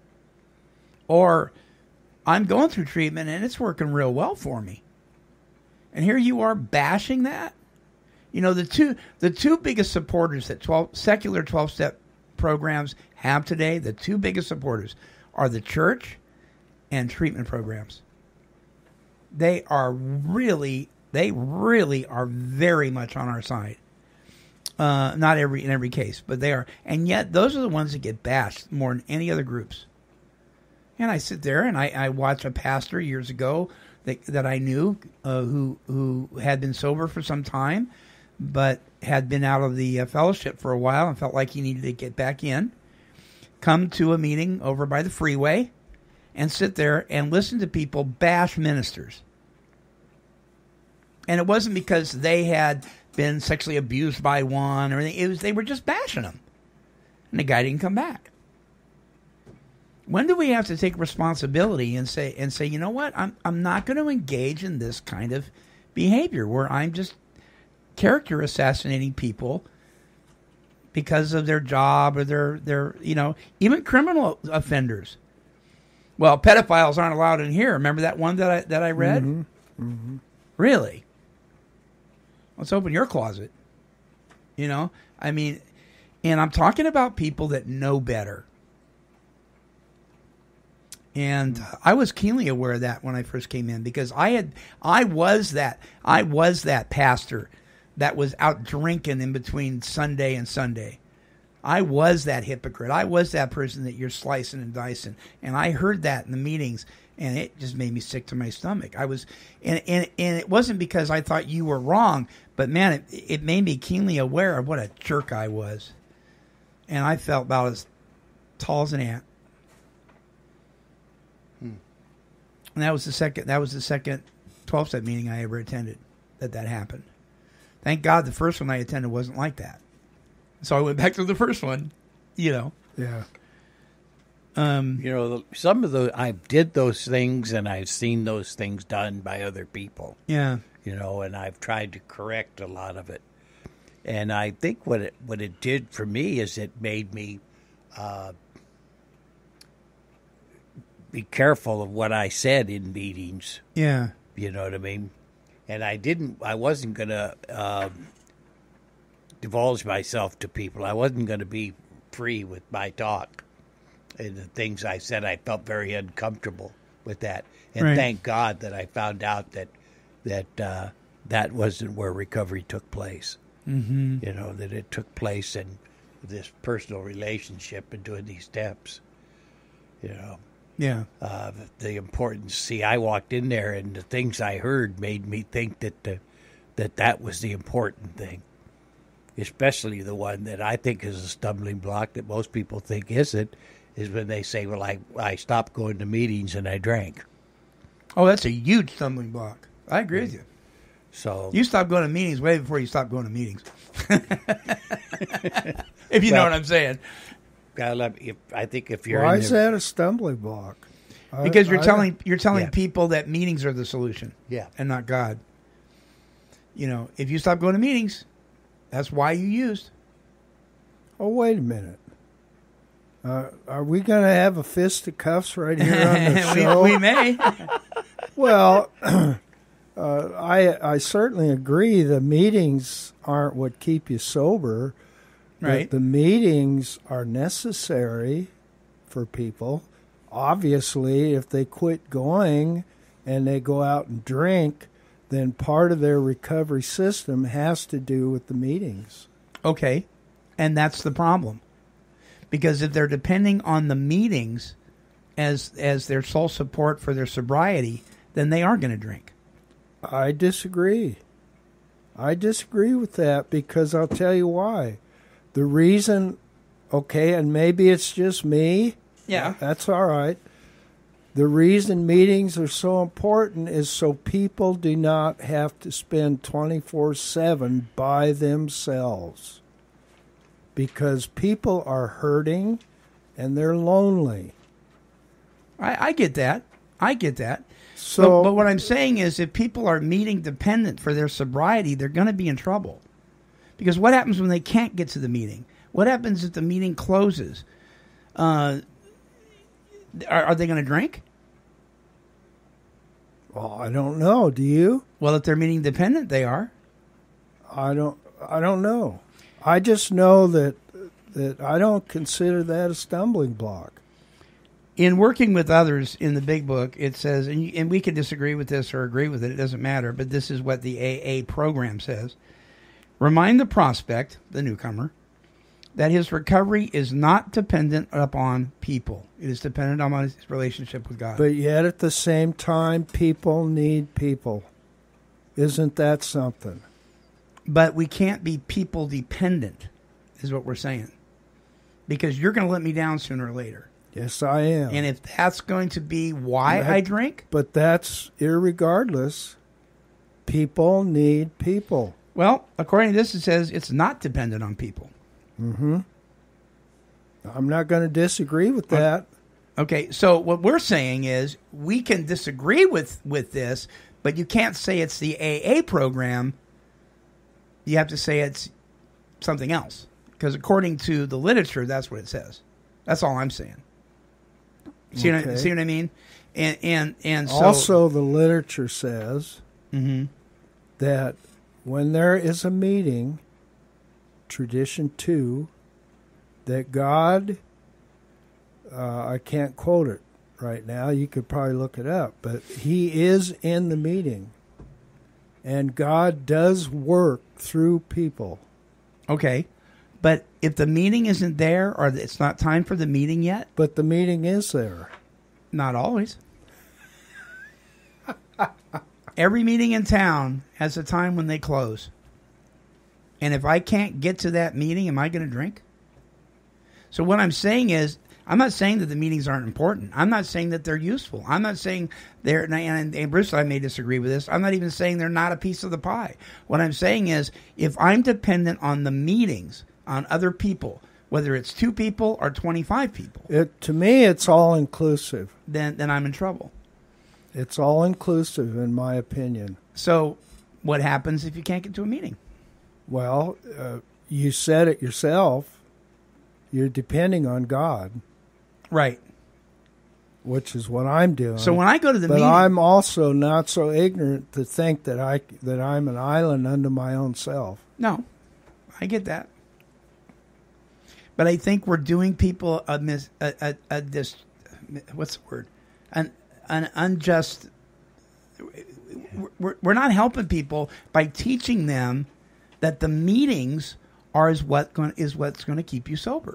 Or I'm going through treatment and it's working real well for me. And here you are bashing that. You know, the two the two biggest supporters that twelve secular twelve-step programs have today, the two biggest supporters are the church and treatment programs. They are really, they really are very much on our side. Uh, not every in every case, but they are. And yet, those are the ones that get bashed more than any other groups. And I sit there and I, I watch a pastor years ago that, that I knew uh, who who had been sober for some time, but had been out of the uh, fellowship for a while and felt like he needed to get back in, come to a meeting over by the freeway and sit there and listen to people bash ministers. And it wasn't because they had been sexually abused by one or anything. It was they were just bashing them. And the guy didn't come back. When do we have to take responsibility and say and say, you know what, I'm I'm not going to engage in this kind of behavior where I'm just character assassinating people because of their job or their their you know, even criminal offenders. Well, pedophiles aren't allowed in here. Remember that one that I that I read? Mm-hmm. Mm-hmm. Really? Let's open your closet. You know, I mean, And I'm talking about people that know better. And I was keenly aware of that when I first came in, because I had, I was that, I was that pastor that was out drinking in between Sunday and Sunday. I was that hypocrite. I was that person that you're slicing and dicing. And I heard that in the meetings, and it just made me sick to my stomach. I was, and and, and it wasn't because I thought you were wrong, but man, it, it made me keenly aware of what a jerk I was. And I felt about as tall as an ant. Hmm. And that was the second. That was the second twelve-step meeting I ever attended that that happened. Thank God the first one I attended wasn't like that. So I went back to the first one. You know. Yeah. Um. You know, some of the I did those things, and I've seen those things done by other people. Yeah. You know, and I've tried to correct a lot of it. And I think what it what it did for me is it made me uh, be careful of what I said in meetings. Yeah. You know what I mean? And I didn't. I wasn't going to um, divulge myself to people. I wasn't going to be free with my talk. And the things I said, I felt very uncomfortable with that. And Right. thank God that I found out that that uh, that wasn't where recovery took place. Mm-hmm. You know, that it took place in this personal relationship and doing these steps. You know, Yeah. uh, the importance. See, I walked in there, and the things I heard made me think that the, that that was the important thing. Especially the one that I think is a stumbling block that most people think isn't, is when they say, "Well, I I stopped going to meetings and I drank." Oh, that's a huge stumbling block. I agree with you. So You stopped going to meetings way before you stopped going to meetings. If you know Well, what I'm saying. gotta let me- if, I think if you're Why in is the, that a stumbling block? I- Because you're I- telling you're telling Yeah. people that meetings are the solution. Yeah. And not God. You know, if you stop going to meetings, that's why you used. Oh, wait a minute. Uh, are we going to have a fist of cuffs right here on the show? we, we may. Well, uh, I I certainly agree. The meetings aren't what keep you sober. but Right. the meetings are necessary for people. Obviously, if they quit going and they go out and drink, then part of their recovery system has to do with the meetings. Okay. And that's the problem. Because if they're depending on the meetings as as their sole support for their sobriety, then they are going to drink. I disagree. I disagree with that because I'll tell you why. The reason, okay, and maybe it's just me. Yeah. That's all right. The reason meetings are so important is so people do not have to spend twenty-four seven by themselves. Because people are hurting and they're lonely. I, I get that. I get that. So, but, but what I'm saying is if people are meeting dependent for their sobriety, they're going to be in trouble. Because what happens when they can't get to the meeting? What happens if the meeting closes? Uh, are, are they going to drink? well, I don't know. Do you? Well, if they're meeting dependent, they are. I don't. I don't know. I just know that that I don't consider that a stumbling block. In working with others in the big book, it says, and, you, and we can disagree with this or agree with it, it doesn't matter, but this is what the A A program says. Remind the prospect, the newcomer, that his recovery is not dependent upon people. It is dependent on his relationship with God. But yet at the same time, people need people. Isn't that something? But we can't be people dependent, is what we're saying. Because you're going to let me down sooner or later. Yes, I am. And if that's going to be why That- I drink, But that's irregardless. People need people. well, according to this, it says it's not dependent on people. Mm-hmm. I'm not going to disagree with that. Okay, so what we're saying is we can disagree with, with this, but you can't say it's the A A program. You have to say it's something else. Because according to the literature, that's what it says. That's all I'm saying. See, what, I, Okay. see what I mean? And and, and so, Also, the literature says Mhm. that when there is a meeting, tradition two, that God, uh, I can't quote it right now. You could probably look it up, but he is in the meeting. And God does work through people. Okay. But if the meeting isn't there or it's not time for the meeting yet? But the meeting is there. Not always. Every meeting in town has a time when they close. And if I can't get to that meeting, am I going to drink? So what I'm saying is, I'm not saying that the meetings aren't important. I'm not saying that they're useful. I'm not saying they're, and, and Bruce and I may disagree with this. I'm not even saying they're not a piece of the pie. What I'm saying is, if I'm dependent on the meetings, on other people, whether it's two people or twenty-five people, it, to me, it's all inclusive. Then, then I'm in trouble. It's all inclusive, in my opinion. So what happens if you can't get to a meeting? Well, uh, you said it yourself. You're depending on God. Right. Which is what I'm doing. So when I go to the but meeting... I'm also not so ignorant to think that, I, that I'm an island unto my own self. No, I get that. But I think we're doing people a, mis, a, a, a this, what's the word? An, an unjust... We're, we're not helping people by teaching them that the meetings are is what going, is what's going to keep you sober.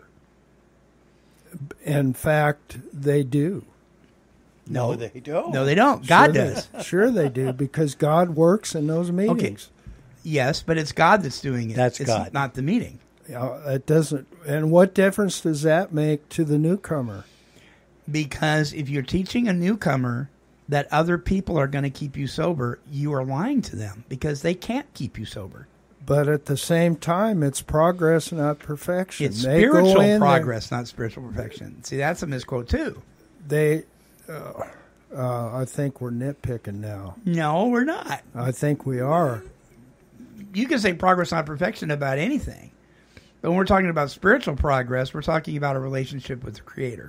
In fact, they do. No, they don't. No, they don't. God sure does. They, sure they do, because God works in those meetings. Okay. Yes, but it's God that's doing it. That's it's God. not the meeting. Uh, it doesn't. And what difference does that make to the newcomer? Because if you're teaching a newcomer that other people are going to keep you sober, you are lying to them because they can't keep you sober. But at the same time, it's progress, not perfection. It's they spiritual progress, not spiritual perfection. See, that's a misquote, too. They, uh, uh, I think we're nitpicking now. No, we're not. I think we are. You can say progress, not perfection about anything. But when we're talking about spiritual progress, we're talking about a relationship with the Creator.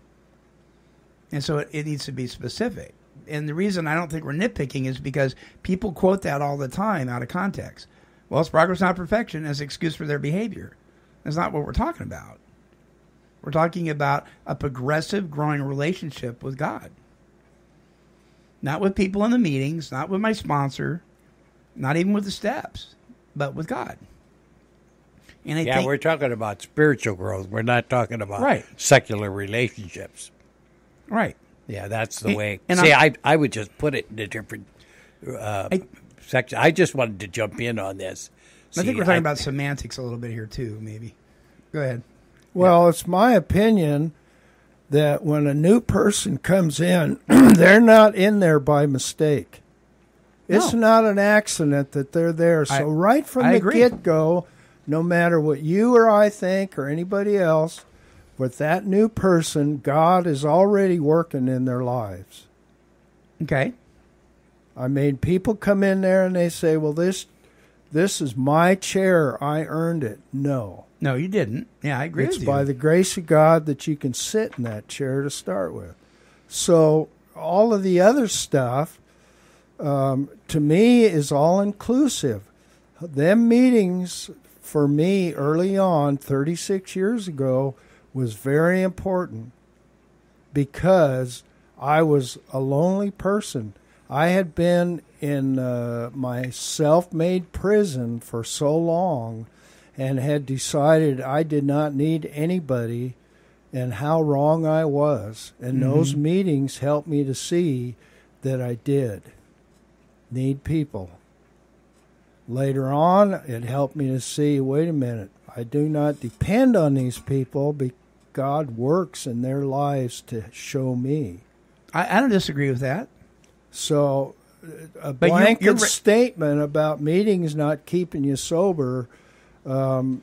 And so it, it needs to be specific. And the reason I don't think we're nitpicking is because people quote that all the time out of context. Well, it's progress, not perfection, as an excuse for their behavior. That's not what we're talking about. We're talking about a progressive, growing relationship with God. Not with people in the meetings, not with my sponsor, not even with the steps, but with God. And I yeah, think, we're talking about spiritual growth. We're not talking about right. secular relationships. Right. Yeah, that's the and, way. And See, I, I I would just put it in a different uh, I, section. I just wanted to jump in on this. I See, think we're talking I, about semantics a little bit here, too, maybe. Go ahead. Well, it's my opinion that when a new person comes in, they're not in there by mistake. It's No. not an accident that they're there. So I- right from I the agree. get-go, no matter what you or I think or anybody else, with that new person, God is already working in their lives. Okay. I mean, people come in there and they say, well, this this is my chair. I earned it. No. No, you didn't. Yeah, I agree It's with you. by the grace of God that you can sit in that chair to start with. So all of the other stuff, um, to me, is all inclusive. Them meetings, for me, early on, thirty-six years ago, was very important because I was a lonely person. I had been in uh, my self-made prison for so long and had decided I did not need anybody and how wrong I was. And Mm-hmm. those meetings helped me to see that I did need people. Later on, it helped me to see, wait a minute, I do not depend on these people because God works in their lives to show me. I, I don't disagree with that. So a But you're- blanket you're re- statement about meetings not keeping you sober, um,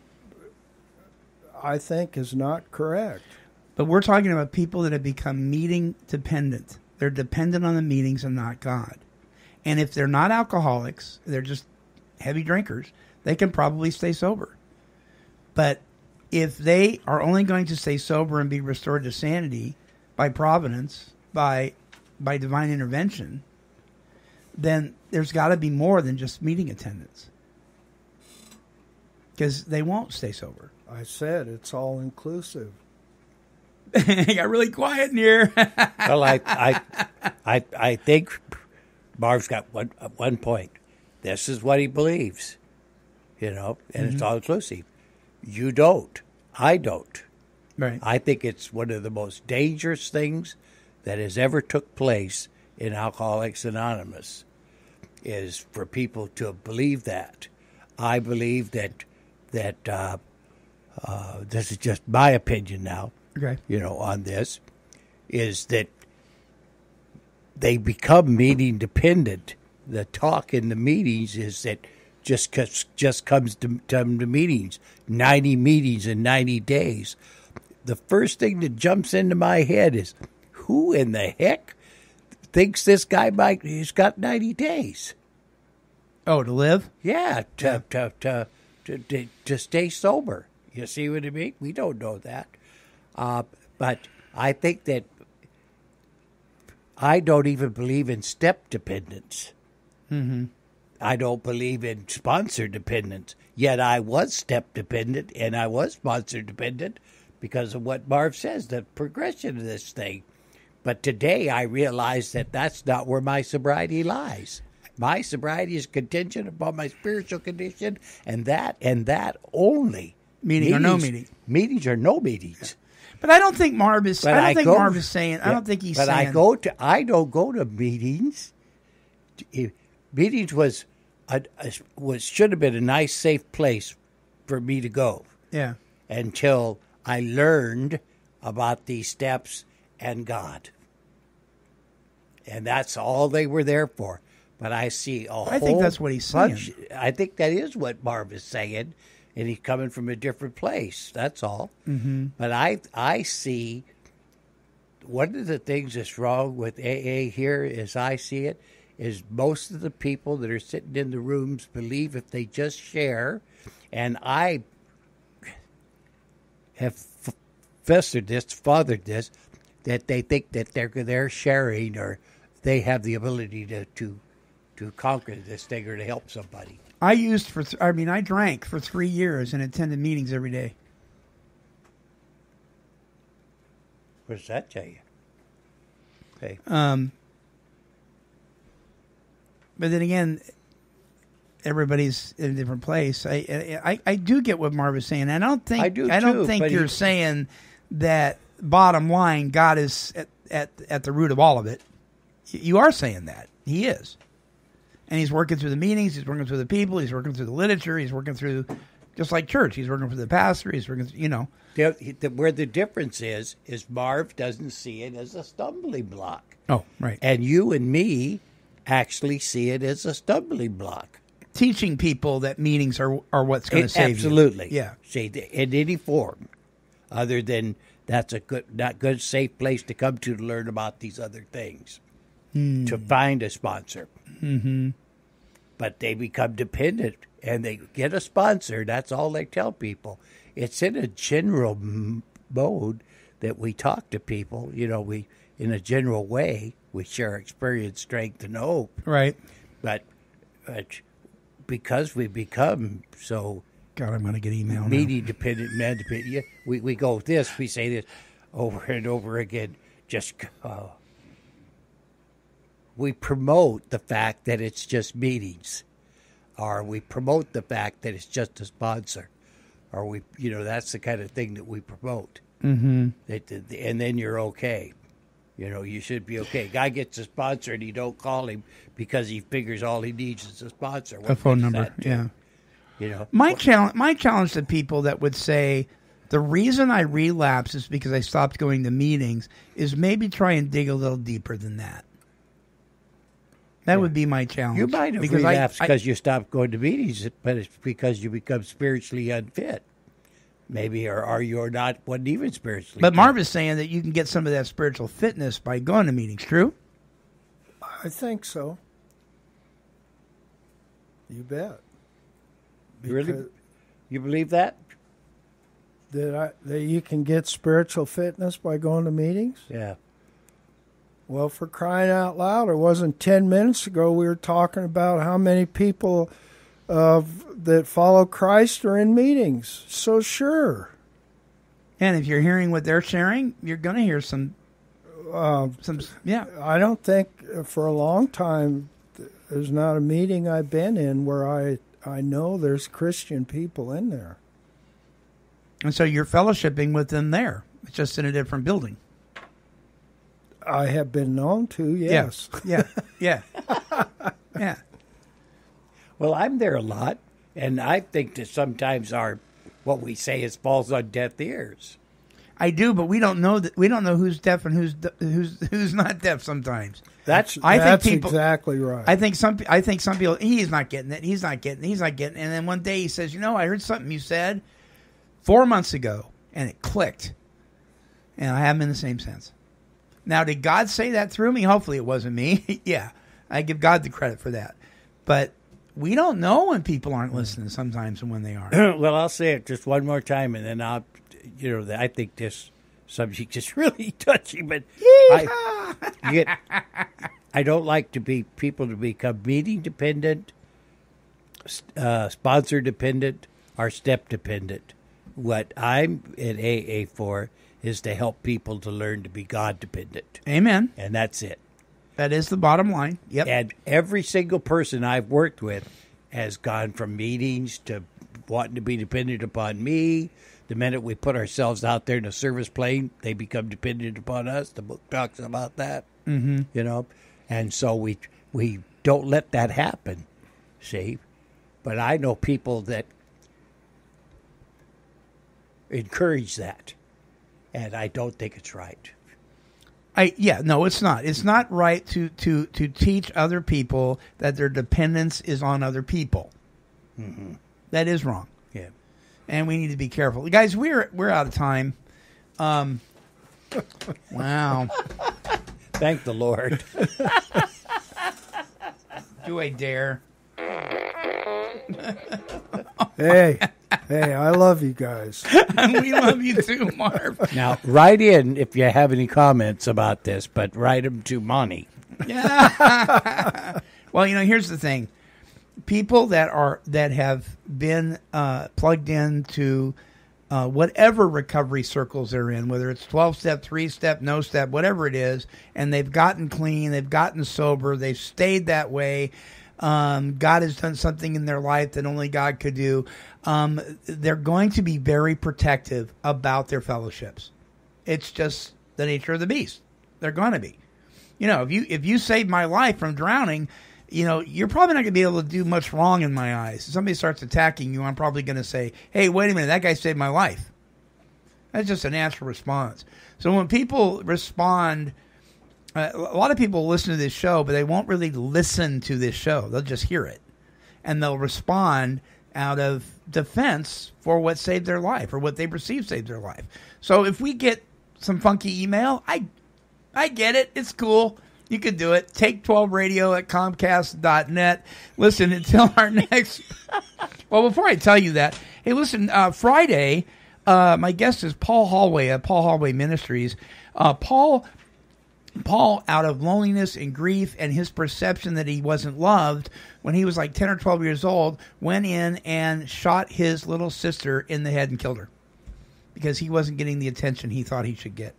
I think is not correct. But we're talking about people that have become meeting dependent. They're dependent on the meetings and not God. And if they're not alcoholics, they're just heavy drinkers, they can probably stay sober. But if they are only going to stay sober and be restored to sanity by providence, by by divine intervention, then there's got to be more than just meeting attendance. Because they won't stay sober. I said it's all inclusive. It got really quiet in here. Well, I, I, I, I think Marv's got one one point. This is what he believes, you know, and mm-hmm. it's all inclusive. You don't. I don't. Right. I think it's one of the most dangerous things that has ever took place in Alcoholics Anonymous is for people to believe that. I believe that that uh, uh, this is just my opinion now. Okay. You know, on this is that they become meeting dependent. The talk in the meetings is that just cause, just comes to, to meetings, ninety meetings in ninety days. The first thing that jumps into my head is, who in the heck thinks this guy might? He's got ninety days. Oh, to live? Yeah, to yeah. To, to to to to stay sober. You see what I mean? We don't know that, uh, but I think that I don't even believe in step dependence. Mm-hmm. I don't believe in sponsor dependence. Yet I was step dependent and I was sponsor dependent because of what Marv says, the progression of this thing. But today I realize that that's not where my sobriety lies. My sobriety is contingent upon my spiritual condition, and that and that only. Meeting meetings, or no meeting. Meetings or no meetings. But I don't think Marv is. But I don't I think go, Marv is saying. I don't think he's but saying. But I go to. I don't go to meetings. Meetings was a, a, was should have been a nice, safe place for me to go. Yeah. Until I learned about these steps and God, and that's all they were there for. But I see a whole I think that's what he's saying. bunch, I think that is what Marv is saying, and he's coming from a different place. That's all. Mm-hmm. But I I see one of the things that's wrong with A A here, as I see it, is most of the people that are sitting in the rooms believe if they just share, and I have f- festered this, fathered this, that they think that they're they're sharing or they have the ability to to, to conquer this thing or to help somebody. I used for. Th- I mean, I drank for three years and attended meetings every day. What does that tell you? Okay. Um. But then again, everybody's in a different place. I, I I do get what Marv is saying. I don't think I do I don't too, think but you're he- saying that. Bottom line, God is at, at at the root of all of it. You are saying that He is, and He's working through the meetings. He's working through the people. He's working through the literature. He's working through, just like church. He's working for the pastor. He's working, through, you know. The, the, where the difference is, is Marv doesn't see it as a stumbling block. Oh, right. And you and me actually see it as a stumbling block. Teaching people that meetings are are what's going to It- save absolutely. you. Yeah. See, in any form, other than that's a good, not good, safe place to come to to learn about these other things, Mm. to find a sponsor. Mm-hmm. But they become dependent and they get a sponsor. That's all they tell people. It's in a general m- mode that we talk to people. You know, we in a general way we share experience, strength, and hope. Right. But, but because we become so God, I'm going to get email now. media dependent, man dependent, yeah, we we go with this. We say this over and over again. Just uh, we promote the fact that it's just meetings, or we promote the fact that it's just a sponsor, or we, you know, that's the kind of thing that we promote. Mm-hmm. That, and then you're okay. You know, you should be okay. Guy gets a sponsor and you don't call him because he figures all he needs is a sponsor. What A phone good does number. that do? Yeah. You know, My challenge, my challenge to people that would say the reason I relapse is because I stopped going to meetings is maybe try and dig a little deeper than that. That Yeah. would be my challenge. you might have Because I- relapsed I- because you stopped going to meetings, but it's because you become spiritually unfit. Maybe, or are you or not wasn't even spiritually But fit. Marv is saying that you can get some of that spiritual fitness by going to meetings. True? I think so. You bet. You really, Because- you believe that? That I that you can get spiritual fitness by going to meetings? Yeah. Well, for crying out loud, it wasn't ten minutes ago we were talking about how many people of that follow Christ are in meetings. So sure. And if you're hearing what they're sharing, you're going to hear some, Uh, some, yeah. I don't think for a long time there's not a meeting I've been in where I I know there's Christian people in there. And so you're fellowshipping with them there. It's just in a different building. I have been known to, yes. Yeah, yeah, yeah. Well, I'm there a lot, and I think that sometimes our what we say is falls on deaf ears. I do, but we don't know that we don't know who's deaf and who's who's who's not deaf sometimes. That's I That's think people, exactly right. I think some I think some people he's not getting it. He's not getting it. He's not getting it. And then one day he says, "You know, I heard something you said four months ago and it clicked." And I haven't in the same sense. Now, did God say that through me? Hopefully it wasn't me. Yeah. I give God the credit for that. But we don't know when people aren't listening sometimes and when they are. Well, I'll say it just one more time, and then I'll, you know, I think this subject is really touchy, but I, you get, I don't like to be people to become meeting dependent, uh, sponsor dependent, or step dependent. What I'm in A A for is to help people to learn to be God dependent. Amen. And that's it. That is the bottom line. Yep. And every single person I've worked with has gone from meetings to wanting to be dependent upon me. The minute we put ourselves out there in a service plane, they become dependent upon us. The book talks about that, Mm-hmm. you know. And so we we don't let that happen, see. But I know people that encourage that, and I don't think it's right. I yeah, no, it's not. It's not right to, to, to teach other people that their dependence is on other people. Mm-hmm. That is wrong. Yeah. And we need to be careful. Guys, we're we're out of time. Um Wow. Thank the Lord. Do I dare? Hey, hey, I love you guys. We love you too, Marv. Now, write in if you have any comments about this, but write them to Monty. Yeah. Well, you know, here's the thing. People that are that have been uh, plugged into uh, whatever recovery circles they're in, whether it's twelve-step, three-step, no-step, whatever it is, and they've gotten clean, they've gotten sober, they've stayed that way, um, God has done something in their life that only God could do, um, they're going to be very protective about their fellowships. It's just the nature of the beast. They're going to be. You know, if you if you saved my life from drowning, you know, you're probably not going to be able to do much wrong in my eyes. If somebody starts attacking you, I'm probably going to say, hey, wait a minute, that guy saved my life. That's just a natural response. So when people respond, uh, a lot of people listen to this show, but they won't really listen to this show. They'll just hear it. And they'll respond out of defense for what saved their life or what they perceive saved their life. So if we get some funky email, I I get it. It's cool. You can do it. Take twelve radio at comcast dot net. Listen, until our next... Well, before I tell you that, hey, listen, uh, Friday, uh, my guest is Paul Hallway at Paul Hallway Ministries. Uh, Paul, Paul, out of loneliness and grief and his perception that he wasn't loved when he was like ten or twelve years old, went in and shot his little sister in the head and killed her because he wasn't getting the attention he thought he should get.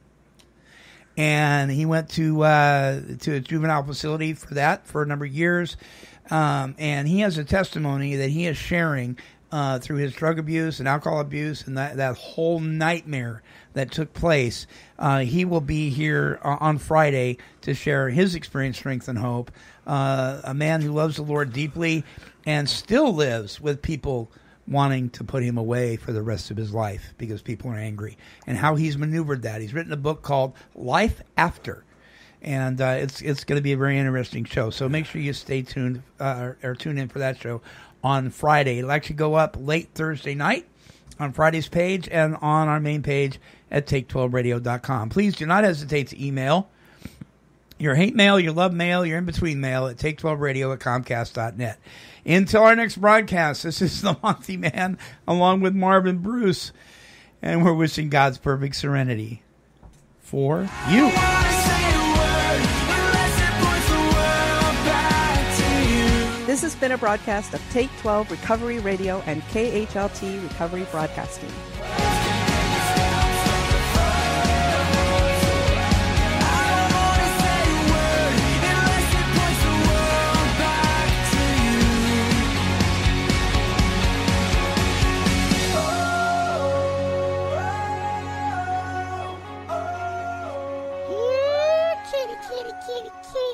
And he went to uh, to a juvenile facility for that for a number of years. Um, and he has a testimony that he is sharing uh, through his drug abuse and alcohol abuse and that, that whole nightmare that took place. Uh, he will be here on Friday to share his experience, strength, and hope. Uh, a man who loves the Lord deeply and still lives with people wanting to put him away for the rest of his life because people are angry, and how he's maneuvered that. He's written a book called Life After, and uh, it's it's going to be a very interesting show. So make sure you stay tuned uh, or, or tune in for that show on Friday. It'll actually go up late Thursday night on Friday's page and on our main page at take twelve radio dot com. Please do not hesitate to email your hate mail, your love mail, your in-between mail at take twelve radio at comcast dot net. Until our next broadcast, this is the Monty Man along with Marvin Bruce, and we're wishing God's perfect serenity for you. This This has been a broadcast of Take twelve Recovery Radio and K H L T Recovery Broadcasting. Kitty, kitty, kitty, kitty.